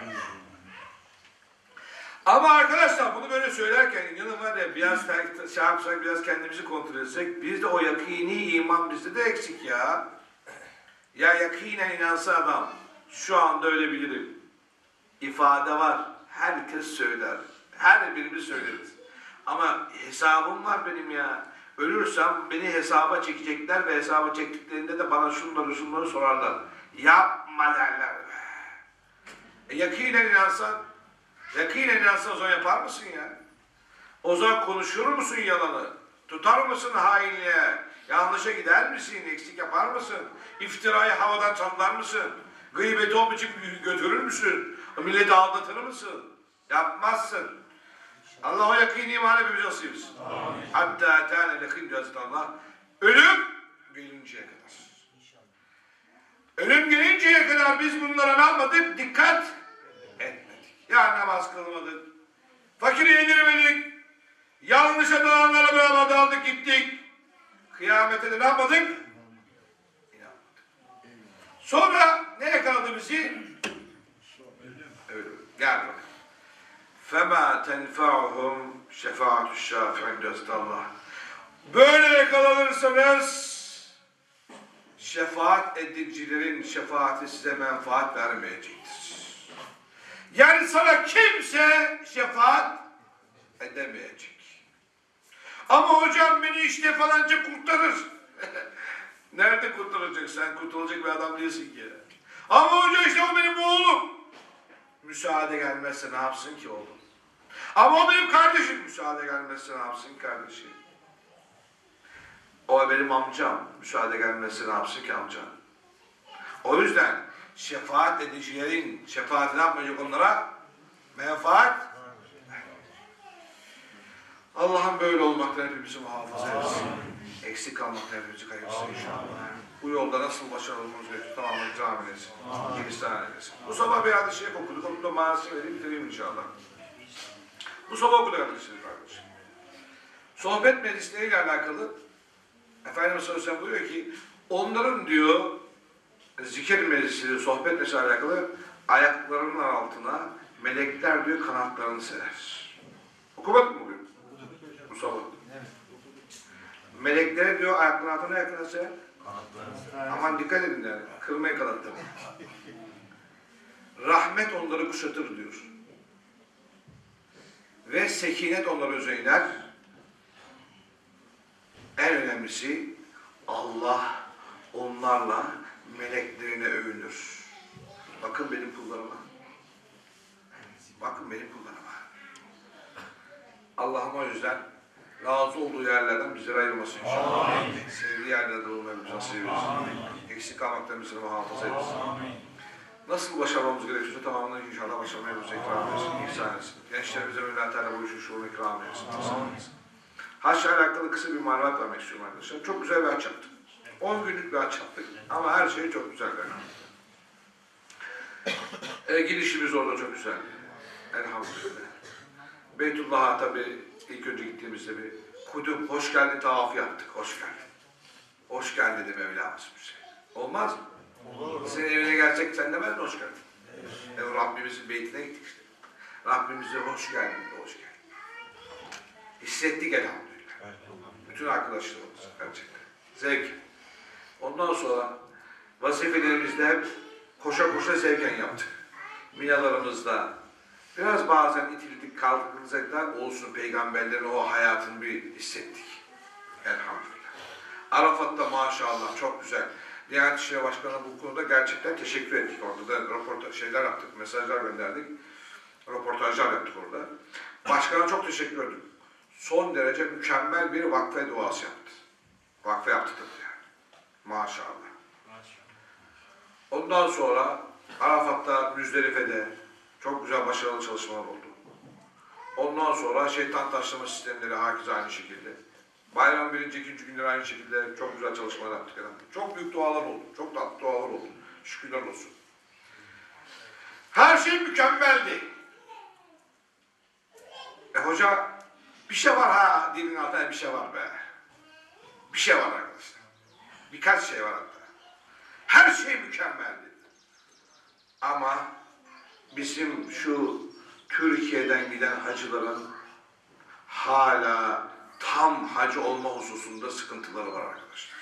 Ama arkadaşlar bunu böyle söylerken inanın var ya biraz şey yapsak, biraz kendimizi kontrol etsek biz de o yakini iman bizde de eksik ya. Ya yakinen inansa adam şu anda ölebilirim. İfade var. Herkes söyler. Her birimiz söyleriz. Ama hesabım var benim ya. Ölürsem beni hesaba çekecekler ve hesaba çektiklerinde de bana şunları şunları sorarlar. Yapma derler. E, yakinen inansan yakinen inansan o zaman yapar mısın ya? O zaman konuşur musun yalanı? Tutar mısın hainliğe? Yanlışa gider misin? Eksik yapar mısın? İftirayı havadan çalar mısın? Gıybeti o biçim götürür müsün? Milleti aldatır mısın? Yapmazsın. Allah o yakîn imanı hepimiz nasip etsin. Hatta tâne lekîn diyor Allah. Ölüm gelinceye kadar. Ölüm gelinceye kadar biz bunlara ne yapmadık? Dikkat namaz kılmadık. Fakiri yediremedik. Yanlışa dalanlarla beraber daldık gittik. Kıyamete de ne yapmadık? İnanmadık. Sonra ne yakaladı bizi? Evet, gel bakalım. فَمَا تَنْفَعُهُمْ شَفَاعَةُ الشَّافِعِينَ Allah. Böyle yakalanırsanız şefaat edicilerin şefaati size menfaat vermeyecektir. Yani sana kimse şefaat edemeyecek. Ama hocam beni işte falanca kurtarır. Nerede kurtaracak? Sen kurtulacak bir adam değilsin ki. Ama hoca işte o benim oğlum. Müsaade gelmezse ne yapsın ki oğlum? Ama o benim kardeşim. Müsaade gelmezse ne yapsın ki kardeşim? O benim amcam. Müsaade gelmezse ne yapsın ki amcam? O yüzden şefaat edicilerin şefaati ne yapmayacak onlara? Menfaat. Allah'ım böyle olmaktan hepimizi muhafaza etsin. Eksik kalmaktan hepimizi kaybetsin inşallah. Bu yolda nasıl başarılı olmamız gerekiyor tamamen cami etsin. İhsan eylesin. Bu sabah bir hadis-i şerif okuduk. Onun da manasını vereyim bitireyim inşallah. Bu sabah okuduk hadis-i şerif kardeşim. Sohbet meclisleriyle alakalı Efendimiz sallallahu aleyhi ve sellem buyuruyor ki onların diyor zikir meclisiyle sohbet meclisiyle alakalı ayaklarının altına melekler diyor kanatlarını serer. Okumadın mı bugün? Bu sabah. Melekleri diyor ayaklarının altına yakına serer. Aman dikkat edin yani. Kırmayın kanatlarını. Rahmet onları kuşatır diyor. Ve sekinet onları özeyler. En önemlisi Allah onlarla meleklerine övünür. Bakın benim kullarıma. Bakın benim kullarıma. Allah'ım o yüzden razı olduğu yerlerden bizleri ayırmasın inşallah. Amin. Sevdiği yerlerde olmayı bize nasip etsin. Eksik kalmaktan bizleri muhafaza etsin. Nasıl başarmamız gerekiyorsa tamamen inşallah başarmaya bize ikram etsin. İhsan etsin. Gençlerimize Mevla-Teala bu işin şuurunu ikram etsin. Haçla alakalı kısa bir malumat vermek istiyorum arkadaşlar. Çok güzel bir haç yaptık. on günlük bir haç yaptık. Ama her şey çok güzel. e, gidişimiz orada çok güzel. Elhamdülillah. Beytullah'a tabi ilk önce gittiğimizde bir kudüm, hoş geldin tavafı yaptık. Hoş geldin. Hoş geldin dedi Mevlamız bir şey. Olmaz mı? Olur. Senin evine gelsek sen demez mi hoş geldin? Evet. E, Rabbimizin beytine gittik işte. Rabbimize hoş geldin de hoş geldin. Hissettik elhamdülillah. Evet. Bütün arkadaşlarımız gerçekten. Zevk. Ondan sonra vazifelerimizde hep koşa koşa zevken yaptık. Minalarımızda biraz bazen itildik kaldık da olsun peygamberlerin o hayatını bir hissettik. Elhamdülillah. Arafat'ta maşallah çok güzel. Diyanet İşleri Başkanı'na bu konuda gerçekten teşekkür ettik. Orada da röportaj şeyler yaptık, mesajlar gönderdik. Röportajlar yaptık orada. Başkan'a çok teşekkür ederim. Son derece mükemmel bir vakfe duası yaptı. Vakfe yaptı tabii yani. Maşallah. Ondan sonra Arafat'ta, Müzdelife'de çok güzel başarılı çalışmalar oldu. Ondan sonra şeytan taşlama sistemleri herkes aynı şekilde. Bayram birinci, ikinci günler aynı şekilde çok güzel çalışmalar yaptık. Çok büyük dualar oldu. Çok tatlı dualar oldu. Şükürler olsun. Her şey mükemmeldi. E hoca bir şey var ha dilin altında bir şey var be. Bir şey var arkadaşlar. Birkaç şey var hatta. Her şey mükemmeldi. Ama bizim şu Türkiye'den giden hacıların hala tam hacı olma hususunda sıkıntıları var arkadaşlar.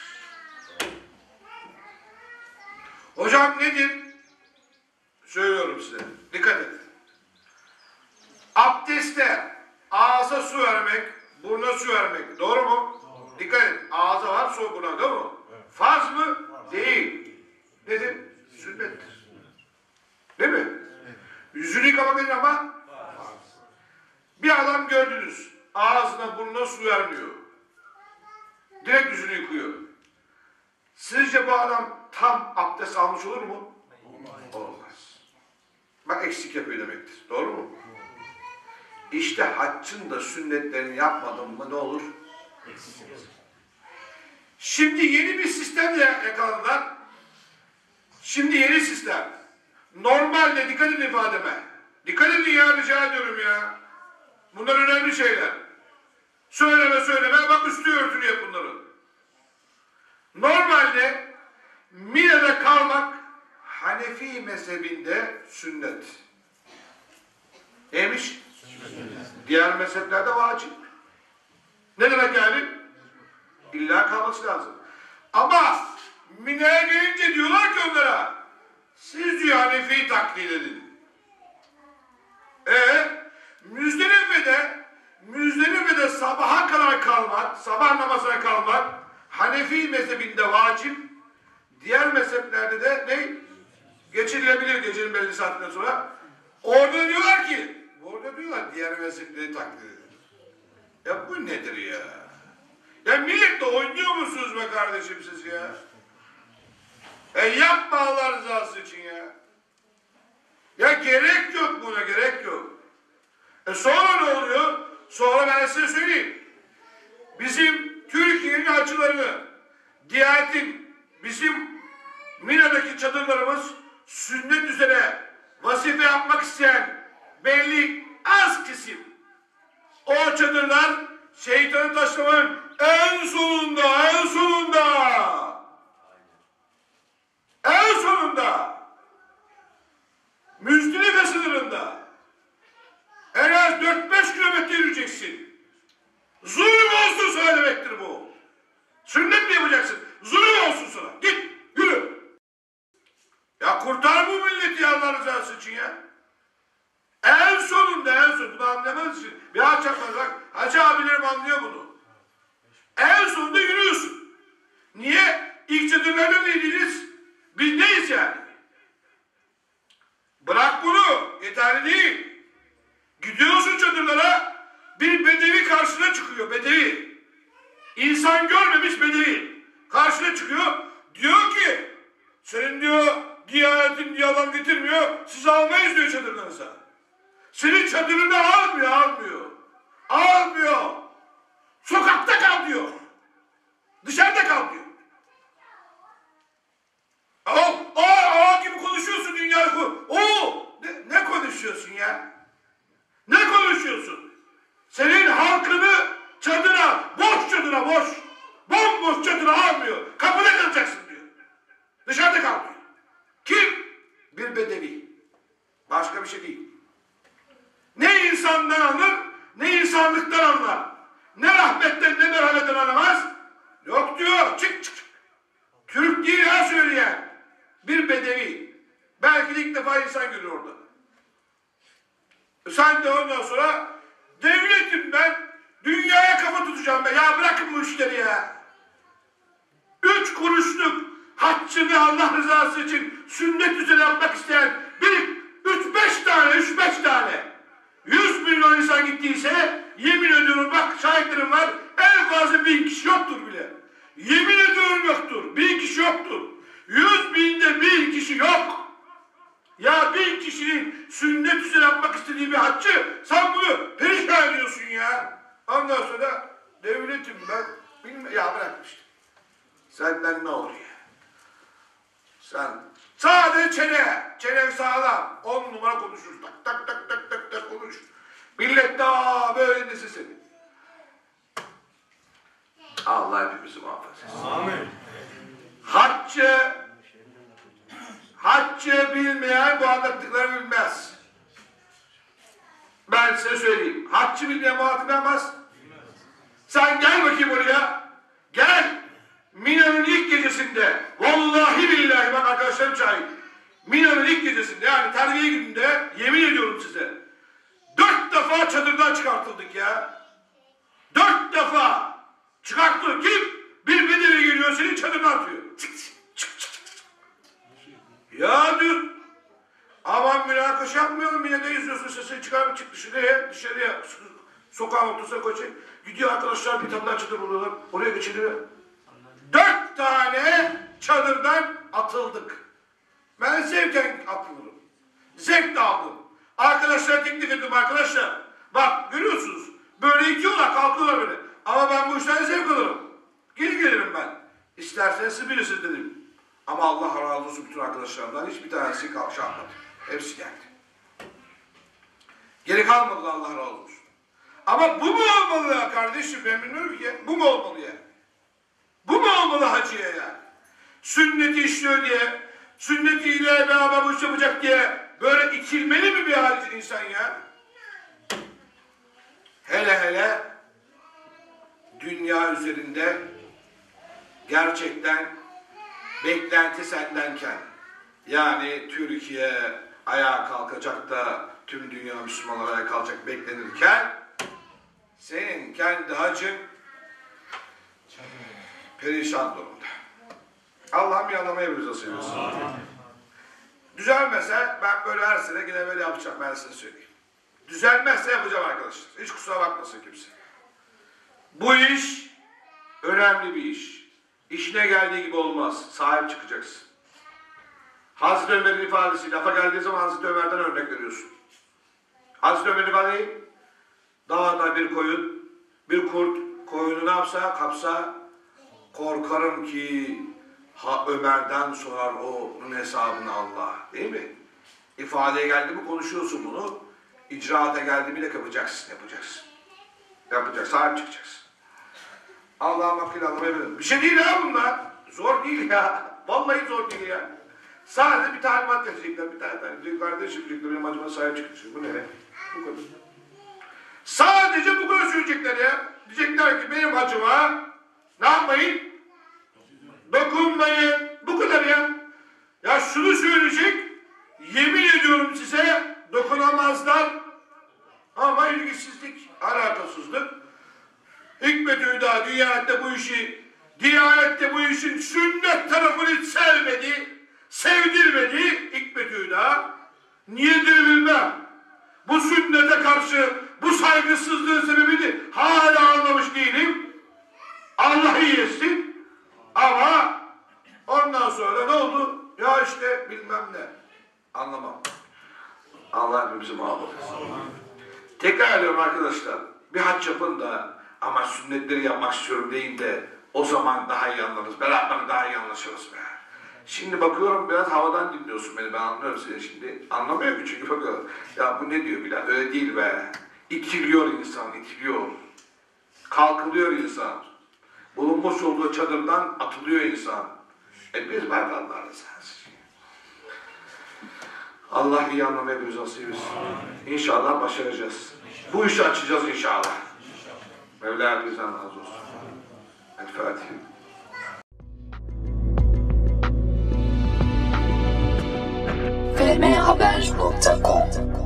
Hocam nedir? Söylüyorum size. Dikkat edin. Abdestte ağza su vermek, buruna su vermek. Doğru mu? Doğru. Dikkat edin. Ağza var, su buruna. Değil mi? Evet. Farz mı? Farz. Değil. Nedir? Sünnettir. Değil mi? Evet. Yüzünü yıkamak nedir ama? Farz. Bir adam gördünüz. Ağzına burnuna su vermiyor. Direkt yüzünü yıkıyor. Sizce bu adam tam abdest almış olur mu? Olmaz. Olmaz. Bak eksik yapıyor demektir. Doğru mu? İşte haccın da sünnetlerini yapmadın mı ne olur? Şimdi yeni bir sistemle yakaladılar. Şimdi yeni sistem. Normalde dikkat edin ifademe. Dikkat edin ya rica ediyorum ya. Bunlar önemli şeyler. Söyleme söyleme bak üstü örtülü yap bunları. Normalde Mine'de kalmak Hanefi mezhebinde sünnet. Neymiş? Diğer mezheplerde vacip. Ne demek yani? İlla kalması lazım. Ama Mine'ye gelince diyorlar ki onlara siz diyor Hanefi'yi taklit edin. Eee Müzdelife'de Müzdelife'de sabaha kadar kalmak, sabah namazına kalmak Hanefi mezhebinde vacip. Diğer mezheplerde de ne? Geçirilebilir gecenin belli saatinden sonra. Orada diyorlar ki, orada diyorlar diğer mezhepleri taklit edin. Ya bu nedir ya? Ya milletle oynuyor musunuz be kardeşim siz ya? E yapma Allah rızası için ya. Ya gerek yok buna, gerek yok. E sonra ne oluyor? Sonra ben size söyleyeyim. Bizim Türkiye'nin açılarını, Diyanet'in, bizim Mina'daki çadırlarımız sünnet üzere vazife yapmak isteyen belli az kesim. O çadırlar şeytanı taşlamanın en sonunda, en sonunda, en sonunda, Müzdelife sınırında en az dört beş kilometre yürüyeceksin. Zulüm olsun sana demektir bu. Sünnet mi yapacaksın? Zulüm olsun sana. Git, yürü. Ya kurtar bu milleti ya Allah rızası için ya. En sonunda, en sonunda bunu anlamanız için bir haç yapmaz bak. Hacı abilerim anlıyor bunu. En sonunda yürüyorsun. Niye? İlk çadırlarda neydiniz? Biz neyiz yani? Bırak bunu. Yeterli değil. Gidiyorsun çadırlara, bir bedevi karşına çıkıyor, bedevi. İnsan görmemiş bedevi. Karşına çıkıyor, diyor ki, senin diyor, Diyanet'in diye adam getirmiyor, siz almayız diyor çadırlarınıza. Senin çadırını almıyor, almıyor. Almıyor. Sokakta kal diyor. Dışarıda kal diyor. Aa, aa, aa gibi konuşuyorsun dünya. Oo, ne, ne konuşuyorsun ya? Ne konuşuyorsun? Senin halkını çadıra, boş çadıra boş, bomboş çadıra almıyor. Kapıda kalacaksın diyor. Dışarıda kal diyor. Kim? Bir bedevi. Başka bir şey değil. Ne insandan anlar, ne insanlıktan anlar. Ne rahmetten, ne merhametten anlamaz. Yok diyor, çık çık. Türk değil ha söyleyen. Bir bedevi. Belki de ilk defa insan görüyor orada. Sen de ondan sonra devletim ben, dünyaya kafa tutacağım ben. Ya bırakın bu işleri ya. Üç kuruşluk haccını Allah rızası için sünnet üzere yapmak isteyen bir, üç beş tane, üç beş tane. Yüz milyon insan gittiyse yemin ediyorum bak şahitlerim var, en fazla bin kişi yoktur bile. Yemin ediyorum yoktur. Bin kişi yoktur. Yüz binde bin kişi yok. Ya bin kişinin sünnet üzere yapmak istediği bir haccı sen bunu perişan ediyorsun ya. Ondan sonra devletim ben bilmem ya bırakmıştım. Senden ne oluyor? Sen sadece çene, çene sağlam. On numara konuşur. Tak tak tak tak tak tak konuş. Millet daha böyle nesi senin. Allah hepimizi muhafaza etsin. Amin. Haccı Haccı bilmeyen bu anlattıklarını bilmez. Ben size söyleyeyim. Haccı bilmeyen bu anlattıklarını bilmez. Sen gel bakayım oraya. Gel. Mina'nın ilk gecesinde. Vallahi billahi bak arkadaşlarım şahit. Mina'nın ilk gecesinde yani terbiye gününde yemin ediyorum size. Dört defa çadırdan çıkartıldık ya. Dört defa çıkartılır. Kim? Bir bedevi geliyor senin çadırına atıyor. Çık çık çık çık. Ya diyor. Aman münakaşa yapmayalım yine de izliyorsun sesini çıkarıp çık dışarıya. Dışarıya sokağın ortasına koyacak. Gidiyor arkadaşlar bir tane daha çadır buluyorlar. Oraya geçiliyor. Dört tane çadırdan atıldık. Ben zevken atılırım. Zevk de aldım. Arkadaşlara teklif ettim arkadaşlar. Bak görüyorsunuz. Böyle itiyorlar kalkıyorlar böyle. Ama ben bu işten zevk alırım. Geri gelirim ben. İsterseniz siz bilirsiniz dedim. Ama Allah razı olsun bütün arkadaşlarımdan hiçbir tanesi kalkış yapmadı. Hepsi geldi. Geri kalmadı, Allah razı olsun. Ama bu mu olmalı ya kardeşim? Ben bilmiyorum ki. Bu mu olmalı ya? Bu mu olmalı hacıya ya? Sünneti işliyor diye, sünnetiyle beraber bu iş yapacak diye böyle ikilmeli mi bir hal insan ya? Hele hele dünya üzerinde gerçekten beklenti sendenken, yani Türkiye ayağa kalkacak da tüm dünya Müslümanlar ayağa kalkacak beklenirken senin kendi hacın perişan durumda. Allah'ım yanılmaya bize seviyorsun. Düzelmese ben böyle her sene yine böyle yapacağım, ben size söyleyeyim. Düzelmezse yapacağım arkadaşlar. Hiç kusura bakmasın kimse. Bu iş önemli bir iş. İşine geldiği gibi olmaz. Sahip çıkacaksın. Hazreti Ömer'in ifadesi, lafa geldiği zaman Hazreti Ömer'den örnek veriyorsun. Hazreti Ömer'in ifadesi, dağda bir koyun, bir kurt koyunu ne yapsa, kapsa, korkarım ki ha Ömer'den sorar onun hesabını Allah. Değil mi? İfadeye geldi mi konuşuyorsun bunu. İcraata geldi mi de yapacaksın, yapacaksın. Yapacaksın, sahip çıkacaksın. Allah'ım hakkıyla anlamayabilirim. Bir şey değil ya bunlar. Zor değil ya. Vallahi zor değil ya. Sadece bir talimat verecekler. Bir tane tane. Kardeşim diyecekler. Benim acıma sahip çıkmışsın. Bu ne? Bu kadar. Sadece bu kadar söyleyecekler ya. Diyecekler ki benim acıma ne yapmayın? Dokunmayın. Bu kadar ya. Ya şunu söyleyecek. Yemin ediyorum size dokunamazlar. Ama ilgisizlik, alakasızlık. Hikmet-i Hüda Diyanet'te bu işi, Diyanet'te bu işin sünnet tarafını hiç sevmedi, sevdirmedi Hikmet-i Hüda. Niyedir bilmem. Bu sünnete karşı bu saygısızlığın sebebini hala anlamış değilim. Allah iyi etsin. Ama ondan sonra ne oldu? Ya işte bilmem ne. Anlamam. Allah hepimizi muhafaza etsin. Tekrar ediyorum arkadaşlar. Bir hac yapın da ama sünnetleri yapmak istiyorum deyin de o zaman daha iyi anlarız. Beraber daha iyi anlaşırız be. Şimdi bakıyorum biraz havadan dinliyorsun beni. Ben anlıyorum seni şimdi. Anlamıyor ki çünkü bakıyorum. Ya bu ne diyor Bilal? Öyle değil be. İtiliyor insan, itiliyor. Kalkılıyor insan. Bulunmuş olduğu çadırdan atılıyor insan. E biz berdanlarız. Allah iyi anlamaya bir nasip etsin. İnşallah başaracağız. Bu işi açacağız inşallah. Mevla hepinizden razı olsun. El Fatiha. f m haber nokta com